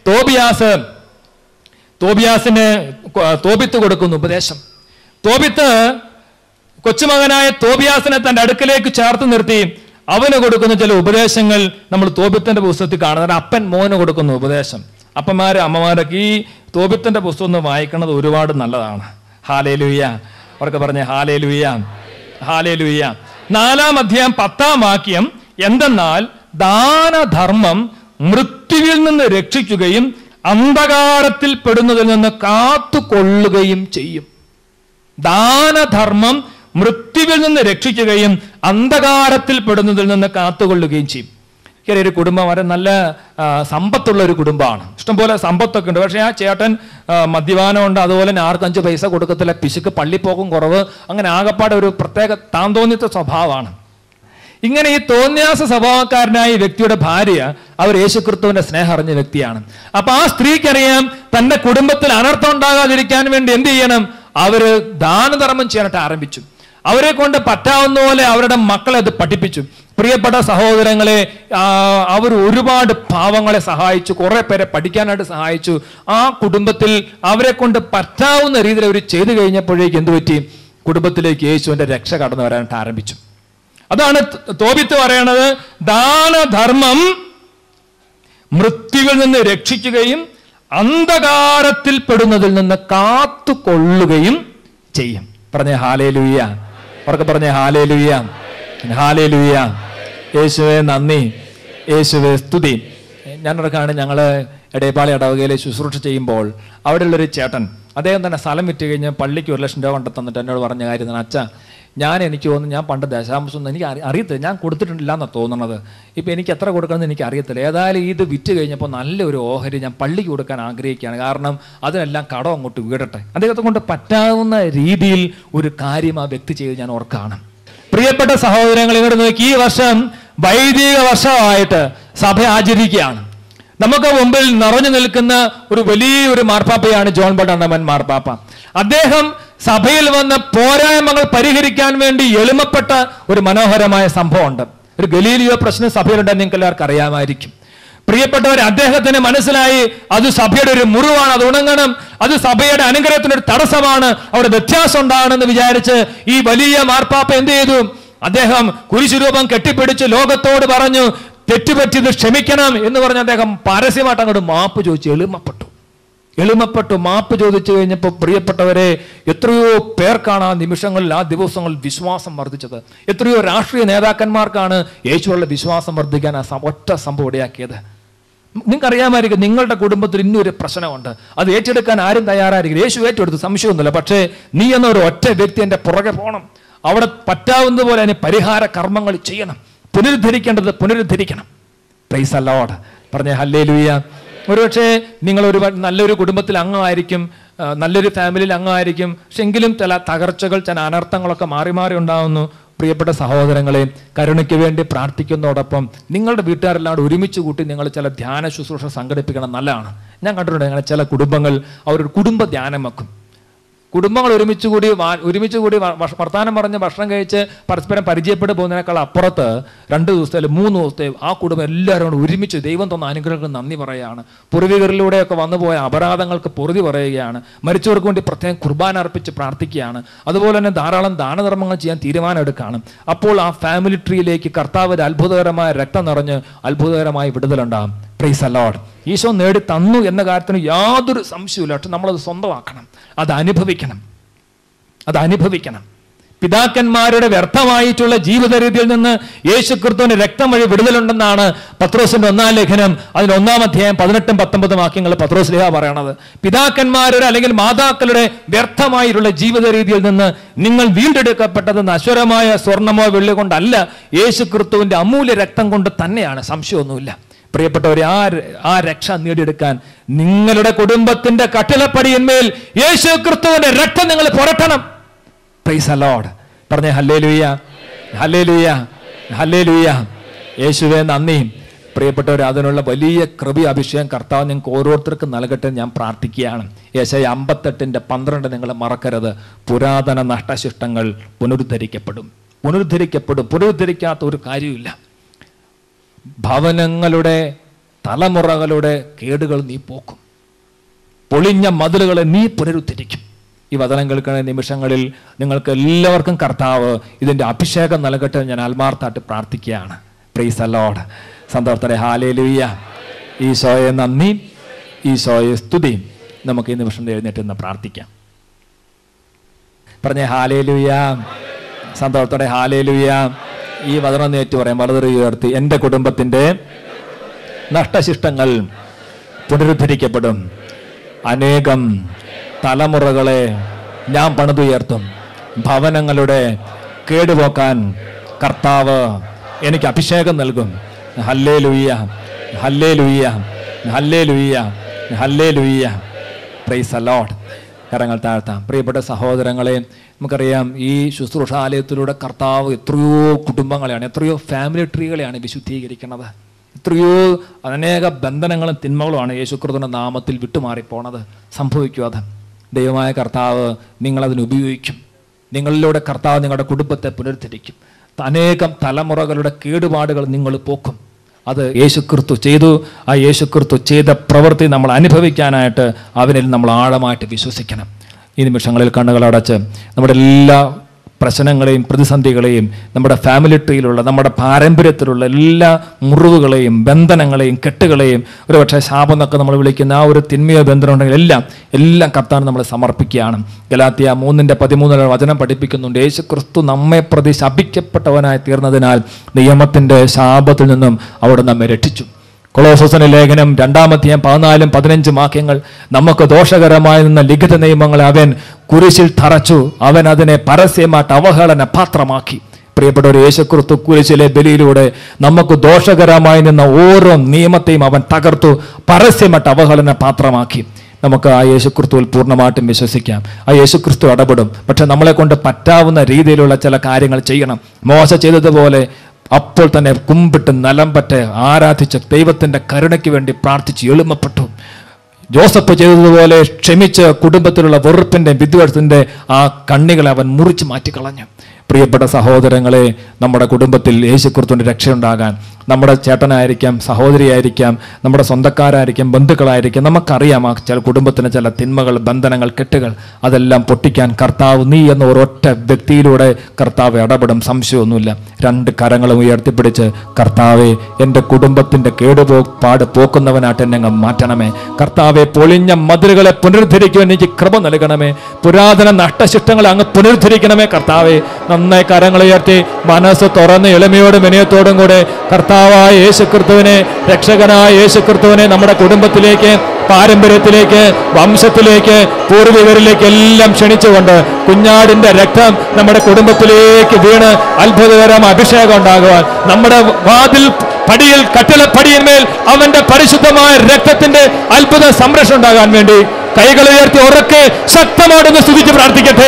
തോബിയാസിന് തോബിത്ത് കൊടുക്കുന്ന ഉപദേശം. തോബിത്ത് കൊച്ചുമകനായ തോബിയാസിനെ തന്റെ അടുക്കലേക്ക് ചേർത്ത് നിർത്തി അവന് കൊടുക്കുന്ന ചില ഉപദേശങ്ങൾ നമ്മൾ തോബിത്തിന്റെ പുസ്തകത്തിൽ കാണുന്നത്. അപ്പൻ മോന് കൊടുക്കുന്ന ഉപദേശം. അപ്പന്മാര് അമ്മമാരൊക്കെ ഈ തോബിത്തിന്റെ പുസ്തകം ഒന്ന് വായിക്കുന്നത് ഒരുപാട് നല്ലതാണ്. ഹാലേലൂയ, അവർക്ക് പറഞ്ഞ ഹാലേലൂയ, ഹാലേലൂയ. 4-ാം അധ്യായം 10-ാം വാക്യം, എന്തെന്നാൽ ദാനധർമ്മം മൃത്യുവിൽ നിന്ന് രക്ഷിക്കുകയും അന്ധകാരത്തിൽ പെടുന്നതിൽ നിന്ന് കാത്തുകൊള്ളുകയും ചെയ്യും. ദാനധർമ്മം മൃത്യുവിൽ നിന്ന് രക്ഷിക്കുകയും അന്ധകാരത്തിൽ പെടുന്നതിൽ നിന്ന് കാത്തുകൊള്ളുകയും ചെയ്യും. ഒരു കുടുംബം വളരെ നല്ല സമ്പത്തുള്ള ഒരു കുടുംബമാണ്, ഇഷ്ടംപോലെ സമ്പത്തൊക്കെ ഉണ്ട്. പക്ഷേ ആ ചേട്ടൻ മദ്യപാനമുണ്ട്, അതുപോലെ തന്നെ ആർക്കും 5 പൈസ കൊടുക്കത്തില്ല, പിശുക്ക്, പള്ളിപ്പോക്കും കുറവ്, അങ്ങനെ ആകപ്പാടെ ഒരു പ്രത്യേക താന്തോന്നിത്ത സ്വഭാവമാണ്. ഇങ്ങനെ ഈ തോന്യാസ സ്വഭാവക്കാരനായ ഈ വ്യക്തിയുടെ ഭാര്യ, അവർ യേശുക്രിസ്തുവിന്റെ സ്നേഹം അറിഞ്ഞ വ്യക്തിയാണ്. അപ്പൊ ആ സ്ത്രീക്കറിയാം തന്റെ കുടുംബത്തിൽ അനർത്ഥം ഉണ്ടാകാതിരിക്കാൻ വേണ്ടി എന്ത് ചെയ്യണം? അവര് ദാനധർമ്മം ചെയ്യാനായിട്ട് ആരംഭിച്ചു. അവരെ കൊണ്ട് പറ്റാവുന്ന പോലെ അവരുടെ മക്കളെ അത് പഠിപ്പിച്ചു. പ്രിയപ്പെട്ട സഹോദരങ്ങളെ, അവർ ഒരുപാട് പാവങ്ങളെ സഹായിച്ചു, കുറെ പേരെ പഠിക്കാനായിട്ട് സഹായിച്ചു. ആ കുടുംബത്തിൽ അവരെ കൊണ്ട് പറ്റാവുന്ന രീതിയിൽ അവർ ചെയ്തു കഴിഞ്ഞപ്പോഴേക്ക് എന്ത് പറ്റി? കുടുംബത്തിലേക്ക് യേശുവിന്റെ രക്ഷ കടന്നു വരാനായിട്ട് ആരംഭിച്ചു. അതാണ് തോബിത്ത് പറയണത്, ദാനധർമ്മം മൃത്യുവിൽ നിന്ന് രക്ഷിക്കുകയും അന്ധകാരത്തിൽ പെടുന്നതിൽ നിന്ന് കാത്തുകൊള്ളുകയും ചെയ്യും. പറഞ്ഞേ ഹാലേലൂയ, അവർക്ക് പറഞ്ഞേ ഹാലേലൂയ, ഹാലേലൂയ. യേശുവേ നന്ദി, യേശുവേ സ്തുതി. ഞാനൊരുക്കാണ്, ഞങ്ങള് എടേപ്പാളി ഇടവകയിലെ ശുശ്രൂഷ ചെയ്യുമ്പോൾ അവിടെയുള്ളൊരു ചേട്ടൻ, അദ്ദേഹം തന്നെ സ്ഥലം വിറ്റ് കഴിഞ്ഞ് പള്ളിക്ക് 1 ലക്ഷം രൂപ കൊണ്ട് തന്നിട്ട് എന്നോട് പറഞ്ഞ കാര്യം തന്നെ, അച്ഛാ എനിക്ക് തോന്നുന്നു ഞാൻ പണ്ട് ദശാംശം എനിക്ക് അറിയത്തില്ല, ഞാൻ കൊടുത്തിട്ടില്ല എന്നാണ് തോന്നുന്നത്. ഇപ്പം എനിക്ക് എത്ര കൊടുക്കണമെന്ന് എനിക്ക് അറിയത്തില്ല. ഏതായാലും ഇത് വിറ്റ് കഴിഞ്ഞപ്പോൾ നല്ലൊരു ഓഹരി ഞാൻ പള്ളിക്ക് കൊടുക്കാൻ ആഗ്രഹിക്കുകയാണ്, കാരണം അതിനെല്ലാം കടം അങ്ങോട്ട് വീടട്ടെ. അദ്ദേഹത്തെ കൊണ്ട് പറ്റാവുന്ന രീതിയിൽ ഒരു കാര്യം ആ വ്യക്തി ചെയ്ത് ഞാൻ ഓർക്കാണ്. പ്രിയപ്പെട്ട സഹോദരങ്ങൾ, ഇങ്ങോട്ട് നോക്കി, ഈ വർഷം വൈദിക വർഷമായിട്ട് സഭ ആചരിക്കുകയാണ്. നമുക്ക് മുമ്പിൽ നിറഞ്ഞു നിൽക്കുന്ന ഒരു വലിയൊരു മാർപ്പാപ്പയാണ് ജോൺ പോൾ രണ്ടാമൻ മാർപ്പാപ്പ. അദ്ദേഹം സഭയിൽ വന്ന പോരായ്മകൾ പരിഹരിക്കാൻ വേണ്ടി എളിമപ്പെട്ട ഒരു മനോഹരമായ സംഭവമുണ്ട്. ഒരു ഗലീലിയോ പ്രശ്നം സഭയിലുണ്ടെന്ന് നിങ്ങൾക്ക് എല്ലാവർക്കും അറിയാമായിരിക്കും. പ്രിയപ്പെട്ടവർ, അദ്ദേഹത്തിന് മനസ്സിലായി അത് സഭയുടെ ഒരു മുറിവാണ്, അത് ഉണങ്ങണം, അത് സഭയുടെ അനുഗ്രഹത്തിനൊരു തടസ്സമാണ്, അവിടെ വ്യത്യാസം ഉണ്ടാകണമെന്ന് വിചാരിച്ച് ഈ വലിയ മാർപ്പാപ്പ എന്ത് ചെയ്തു? അദ്ദേഹം കുരിശുരൂപം കെട്ടിപ്പിടിച്ച് ലോകത്തോട് പറഞ്ഞു, തെറ്റുപറ്റിയത് ക്ഷമിക്കണം എന്ന് പറഞ്ഞ് അദ്ദേഹം പരസ്യമായിട്ട് അങ്ങോട്ട് മാപ്പ് ചോദിച്ചു. എളിമപ്പെട്ടു മാപ്പ് ചോദിച്ചു കഴിഞ്ഞപ്പോൾ പ്രിയപ്പെട്ടവരെ, എത്രയോ പേർക്കാണ് ആ നിമിഷങ്ങളിൽ, ആ ദിവസങ്ങളിൽ വിശ്വാസം വർദ്ധിച്ചത്. എത്രയോ രാഷ്ട്രീയ നേതാക്കന്മാർക്കാണ് യേശുവുള്ള വിശ്വാസം വർദ്ധിക്കാൻ ആ ഒറ്റ സംഭവം ഇടയാക്കിയത്. നിങ്ങൾക്കറിയാമായിരിക്കും, നിങ്ങളുടെ കുടുംബത്തിൽ ഇന്നൊരു പ്രശ്നമുണ്ട്, അത് ഏറ്റെടുക്കാൻ ആരും തയ്യാറായിരിക്കും. യേശു ഏറ്റെടുത്ത്, സംശയമൊന്നുമില്ല. പക്ഷേ നീ എന്നൊരു ഒറ്റ വ്യക്തി എൻ്റെ പുറകെ പോകണം, അവിടെ പറ്റാവുന്നത് പോലെ അതിന് പരിഹാര കർമ്മങ്ങൾ ചെയ്യണം, പുനരുദ്ധരിക്കേണ്ടത് പുനരുദ്ധരിക്കണം. Praise the Lord. പറഞ്ഞേ ഹല്ലേലൂയ. ഒരുപക്ഷെ നിങ്ങൾ നല്ലൊരു കുടുംബത്തിൽ അംഗമായിരിക്കും, നല്ലൊരു ഫാമിലിയിൽ അംഗമായിരിക്കും. പക്ഷെ എങ്കിലും ചില തകർച്ചകൾ, ചില അനർത്ഥങ്ങളൊക്കെ മാറി മാറി ഉണ്ടാകുന്നു. പ്രിയപ്പെട്ട സഹോദരങ്ങളെ, കരുണയ്ക്ക് വേണ്ടി പ്രാർത്ഥിക്കുന്നതോടൊപ്പം നിങ്ങളുടെ വീട്ടുകാരെല്ലാം ഒരുമിച്ച് കൂട്ടി നിങ്ങൾ ചില ധ്യാന ശുശ്രൂഷ സംഘടിപ്പിക്കണം. നല്ലതാണ്. ഞാൻ കണ്ടിട്ടുണ്ട് അങ്ങനെ ചില കുടുംബങ്ങൾ അവരൊരു കുടുംബ ധ്യാനം വെക്കും. കുടുംബങ്ങൾ ഒരുമിച്ച് കൂടി വർത്തമാനം പറഞ്ഞ് ഭക്ഷണം കഴിച്ച് പരസ്പരം പരിചയപ്പെട്ട് പോകുന്നതിനേക്കാൾ അപ്പുറത്ത് 2 ദിവസത്തെ 3 ദിവസത്തെ ആ കുടുംബം എല്ലാവരും ഒരുമിച്ച് ദൈവം തന്ന അനുഗ്രഹങ്ങൾക്ക് നന്ദി പറയുകയാണ്. പൂർവികരിലൂടെയൊക്കെ വന്നുപോയ അപരാധങ്ങൾക്ക് പൊറുതി പറയുകയാണ്. മരിച്ചവർക്ക് വേണ്ടി പ്രത്യേകം കുർബാന അർപ്പിച്ച് പ്രാർത്ഥിക്കുകയാണ്. അതുപോലെ തന്നെ ധാരാളം ദാനധർമ്മങ്ങൾ ചെയ്യാൻ തീരുമാനം എടുക്കുകയാണ്. അപ്പോൾ ആ ഫാമിലി ട്രീയിലേക്ക് കർത്താവ് അത്ഭുതകരമായ രക്തം നിറഞ്ഞ് അത്ഭുതകരമായ വിടുതലുണ്ടാകും. Praise the lord. ഈശോ നേടി തന്നു എന്ന കാര്യത്തിന് യാതൊരു സംശയമില്ല. പക്ഷെ നമ്മളത് സ്വന്തമാക്കണം, അത് അനുഭവിക്കണം. പിതാക്കന്മാരുടെ വ്യർത്ഥമായിട്ടുള്ള ജീവിത രീതിയിൽ നിന്ന് യേശുക്രിസ്തുവിന്റെ രക്തം വഴി വിടുതലുണ്ടെന്നാണ് പത്രോസിന്റെ 1-ാം ലേഖനം അതിന് 1-ാം അധ്യായം 18-19 വാക്യങ്ങൾ പത്രോസ് ലേഖ പറയണത്. പിതാക്കന്മാരുടെ അല്ലെങ്കിൽ മാതാക്കളുടെ വ്യർത്ഥമായിട്ടുള്ള ജീവിത രീതിയിൽ നിന്ന് നിങ്ങൾ വീണ്ടെടുക്കപ്പെട്ടത് നശ്വരമായ സ്വർണ്ണമോ വെള്ളി കൊണ്ടല്ല, യേശുക്രിസ്തുവിന്റെ അമൂല്യ രക്തം കൊണ്ട് തന്നെയാണ്. സംശയമൊന്നുമില്ല. പ്രിയപ്പെട്ടവരെ, ആ രക്ഷ നേടിയെടുക്കാൻ നിങ്ങളുടെ കുടുംബത്തിന്റെ കട്ടിളപ്പടിയിന്മേൽ യേശുക്രിസ്തുവിന്റെ രക്തം നിങ്ങൾ പുരട്ടണം. Praise the Lord. പറഞ്ഞേ ഹല്ലേലൂയ, ഹല്ലേലൂയ, ഹല്ലേലൂയ. യേശുവേ നന്ദി. പ്രിയപ്പെട്ടവർ, അതിനുള്ള വലിയ കൃപ അഭിഷേകം കർത്താവ് നിങ്ങൾക്ക് ഓരോരുത്തർക്കും നൽകട്ടെ ഞാൻ പ്രാർത്ഥിക്കുകയാണ്. യെശയ്യാ 58:12 നിങ്ങൾ മറക്കരുത്. പുരാതന നഷ്ടശിഷ്ടങ്ങൾ പുനരുദ്ധരിക്കപ്പെടും. പുനരുദ്ധരിക്കാത്ത ഒരു കാര്യമില്ല. ഭവനങ്ങളുടെ തലമുറകളുടെ കേടുകൾ നീ പോക്കും, പൊളിഞ്ഞ മതിലുകളെ നീ പുനരുദ്ധരിക്കും. ഈ വചനം കേൾക്കുന്ന നിമിഷങ്ങളിൽ നിങ്ങൾക്ക് എല്ലാവർക്കും കർത്താവ് ഇതിൻ്റെ അഭിഷേകം നൽകട്ടെ ഞാൻ ആത്മാർത്ഥമായിട്ട് പ്രാർത്ഥിക്കുകയാണ്. Praise the lord. സന്തോഷത്തോടെ ഹല്ലേലൂയ. ഈശോയെ നന്ദി, ഈശോയെ സ്തുതി. നമുക്ക് ഈ നിമിഷം എഴുന്നേറ്റ് നിന്ന് പ്രാർത്ഥിക്കാം. പറഞ്ഞേ ഹല്ലേലൂയ. സന്തോഷത്തോടെ ഹല്ലേലൂയ. ഈ വചനം നേറ്റു പറയാം, വളരെ ഉയർത്തി. എൻ്റെ കുടുംബത്തിൻ്റെ നഷ്ടശിഷ്ടങ്ങൾ പുനരുദ്ധരിക്കപ്പെടും. അനേകം തലമുറകളെ ഞാൻ പണിതുയർത്തും. ഭവനങ്ങളുടെ കേടുപോക്കാൻ കർത്താവ് എനിക്ക് അഭിഷേകം നൽകും. ഹല്ലേലൂയ, ഹല്ലേലൂയ, ഹല്ലേലൂയ, ഹല്ലേലൂയ. Praise the lord. കരങ്ങൾ താഴ്ത്താം. പ്രിയപ്പെട്ട സഹോദരങ്ങളെ, നമുക്കറിയാം ഈ ശുശ്രൂഷാലയത്തിലൂടെ കർത്താവ് എത്രയോ കുടുംബങ്ങളെയാണ്, എത്രയോ ഫാമിലി ട്രീകളെയാണ് വിശുദ്ധീകരിക്കുന്നത്. എത്രയോ അനേക ബന്ധനങ്ങളും തിന്മകളുമാണ് യേശുക്രിസ്തുവിന്റെ നാമത്തിൽ വിട്ടുമാറിപ്പോണത്. സംഭവിക്കും. അത് ദൈവമായ കർത്താവ് നിങ്ങളതിന് ഉപയോഗിക്കും. നിങ്ങളിലൂടെ കർത്താവ് നിങ്ങളുടെ കുടുംബത്തെ പുനരുദ്ധരിക്കും. അനേകം തലമുറകളുടെ കേടുപാടുകൾ നിങ്ങൾ പോക്കും. അത് യേശുക്രിസ്തു ചെയ്തു. ആ യേശുക്രിസ്തു ചെയ്ത പ്രവൃത്തി നമ്മൾ അനുഭവിക്കാനായിട്ട് അവനിൽ നമ്മൾ ആഴമായിട്ട് വിശ്വസിക്കണം. ഈ നിമിഷങ്ങളിൽ കണ്ണുകളടച്ച് നമ്മുടെ എല്ലാ പ്രശ്നങ്ങളെയും പ്രതിസന്ധികളെയും നമ്മുടെ ഫാമിലി ട്രീയിലുള്ള നമ്മുടെ പാരമ്പര്യത്തിലുള്ള എല്ലാ മുറിവുകളെയും ബന്ധനങ്ങളെയും കെട്ടുകളെയും ഒരുപക്ഷെ ശാപം എന്നൊക്കെ നമ്മൾ വിളിക്കുന്ന ആ ഒരു തിന്മയോ ബന്ധനം ഉണ്ടെങ്കിൽ എല്ലാം കർത്താവിന് നമ്മൾ സമർപ്പിക്കുകയാണ്. ഗലാത്യ 3:13 വചനം പഠിപ്പിക്കുന്നുണ്ട്, യേശുക്രിസ്തു നമ്മെ പ്രതി ശപിക്കപ്പെട്ടവനായി തീർന്നതിനാൽ നിയമത്തിൻ്റെ ശാപത്തിൽ നിന്നും അവിടെ നമ്മെ രക്ഷിച്ചു. കൊളോസോസിന്റെ ലേഖനം 2-ാം അധ്യായം 14-15 വാക്യങ്ങൾ, നമുക്ക് ദോഷകരമായി നിന്ന ലിഖിത നിയമങ്ങളെ അവൻ കുരിശിൽ തറച്ചു, അവൻ അതിനെ പരസ്യമായിട്ട് അവഹേളന പാത്രമാക്കി. പ്രിയപ്പെട്ട ഒരു യേശുക്രിസ്തു കുരിശിലെ ബലിയിലൂടെ നമുക്ക് ദോഷകരമായി നിന്ന ഓരോ നിയമത്തെയും അവൻ തകർത്തു, പരസ്യമായിട്ട് അവഹേളന പാത്രമാക്കി. നമുക്ക് ആ യേശുക്രിസ്തുവിൽ പൂർണ്ണമായിട്ടും വിശ്വസിക്കാം. ആ യേശുക്രിസ്തു ഇടപെടും. പക്ഷെ നമ്മളെ കൊണ്ട് പറ്റാവുന്ന രീതിയിലുള്ള ചില കാര്യങ്ങൾ ചെയ്യണം. മോശ ചെയ്തതുപോലെ അപ്പോൾ തന്നെ കുമ്പിട്ട് നിലംപറ്റ് ആരാധിച്ച് ദൈവത്തിൻ്റെ കരുണയ്ക്ക് വേണ്ടി പ്രാർത്ഥിച്ച് എളിമപ്പെട്ടു. ജോസഫ് ചെയ്തതുപോലെ ക്ഷമിച്ച് കുടുംബത്തിലുള്ള വെറുപ്പിൻ്റെ വിദ്വേഷത്തിൻ്റെ ആ കണ്ണികളെ അവൻ മുറിച്ച് മാറ്റിക്കളഞ്ഞു. പ്രിയപ്പെട്ട സഹോദരങ്ങളെ, നമ്മുടെ കുടുംബത്തിൽ യേശുക്രിസ്തുവിൻ്റെ രക്ഷയുണ്ടാകാൻ നമ്മുടെ ചേട്ടനായിരിക്കാം, സഹോദരിയായിരിക്കാം, നമ്മുടെ സ്വന്തക്കാരായിരിക്കാം, ബന്ധുക്കളായിരിക്കാം, നമുക്കറിയാം ആ ചില കുടുംബത്തിന് ചില തിന്മകൾ, ബന്ധനങ്ങൾ, കെട്ടുകൾ, അതെല്ലാം പൊട്ടിക്കാൻ കർത്താവ് നീ എന്ന ഒരൊറ്റ വ്യക്തിയിലൂടെ കർത്താവ് ഇടപെടും, സംശയമൊന്നുമില്ല. 2 കരങ്ങളും ഉയർത്തിപ്പിടിച്ച് കർത്താവെ എൻ്റെ കുടുംബത്തിൻ്റെ കേടുപാട് പോക്കുന്നവനായിട്ട് എന്നെ അങ്ങ് മാറ്റണമേ. കർത്താവെ പൊളിഞ്ഞ മതിലുകളെ പുനരുദ്ധരിക്കുവാൻ എനിക്ക് കൃപ നൽകണമേ. പുരാതന നഷ്ടശിഷ്ടങ്ങളെ അങ്ങ് പുനരുദ്ധരിക്കണമേ കർത്താവെ. നന്നായി കരങ്ങൾ ഉയർത്തി മനസ്സ് തുറന്ന് എളിമയോടും വിനയത്തോടും കൂടെ കർത്താവായ യേശുക്രിസ്തുവിനെ, രക്ഷകനായ യേശുക്രിസ്തുവിനെ നമ്മുടെ കുടുംബത്തിലേക്ക്, പാരമ്പര്യത്തിലേക്ക്, വംശത്തിലേക്ക്, പൂർവികരിലേക്ക് എല്ലാം ക്ഷണിച്ചുകൊണ്ട് കുഞ്ഞാടിന്റെ രക്തം നമ്മുടെ കുടുംബത്തിലേക്ക് വീണ് അത്ഭുതകരം അഭിഷേകം ഉണ്ടാകുവാൻ, നമ്മുടെ വാതിൽ പടിയിൽ കട്ടിളപ്പടിയിന്മേൽ അവന്റെ പരിശുദ്ധമായ രക്തത്തിന്റെ അത്ഭുത സംരക്ഷണം ഉണ്ടാകാൻ വേണ്ടി കൈകൾ ഉയർത്തി ഉറക്കെ ശക്തമായിട്ടൊന്ന് സ്തുതിച്ച് പ്രാർത്ഥിക്കട്ടെ.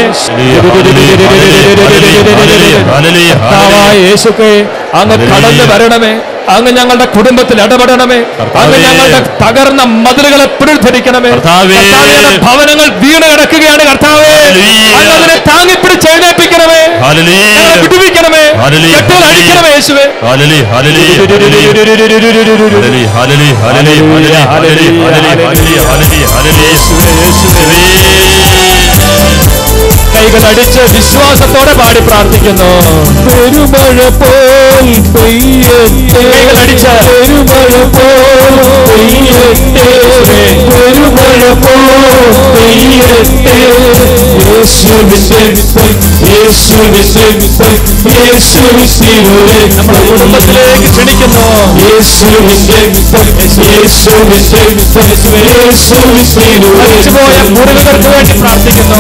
യേശുവേ, അങ്ങ് കടന്നു വരണമേ. അങ്ങ് ഞങ്ങളുടെ കുടുംബത്തിൽ ഇടപെടണമേ. അങ്ങ് ഞങ്ങളുടെ തകർന്ന മതിലുകളെ പുനരുദ്ധരിക്കണമേ. ഭവനങ്ങൾ വീണ് കിടക്കുകയാണ് കർത്താവേ. അങ്ങ് അതിനെ താങ്ങിപ്പിടിച്ച് എഴുന്നേൽപ്പിക്കണമേ, വിടുവിക്കണമേ, കെട്ടുകൾ അഴിക്കണമേ യേശുവേ. കൈകൾ അടിച്ച് വിശ്വാസത്തോടെ പാടി പ്രാർത്ഥിക്കുന്നു. പെരുമഴ പോൽ പെയ്യട്ടെ, കൈകൾ അടിച്ച് പെരുമഴ പോൽ പെയ്യട്ടെ, പെരുമഴ പോൽ പെയ്യട്ടെ. നമ്മുടെ കുടുംബത്തിലേക്ക് ക്ഷണിക്കുന്നു. മരിച്ചുപോയ മുറിവുകൾക്ക് വേണ്ടി പ്രാർത്ഥിക്കുന്നു.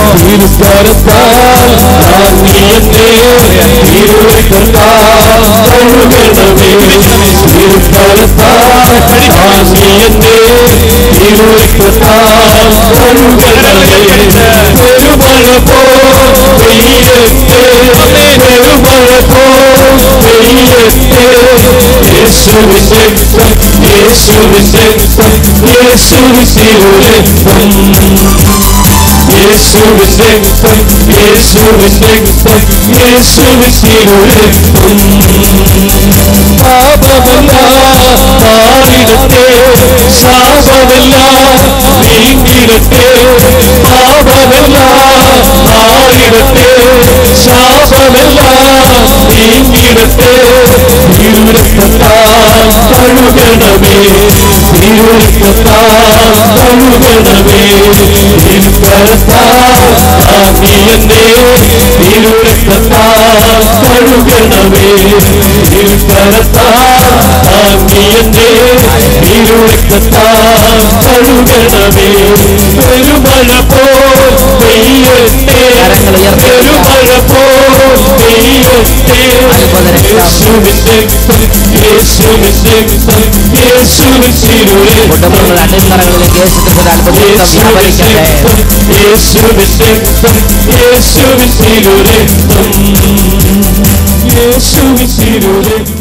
കുടുംബങ്ങളുടെ അടിത്തറകളിലേക്ക് യേശുക്രിസ്തുവിന്റെ അത്ഭുതം വ്യാപരിക്കട്ടെ.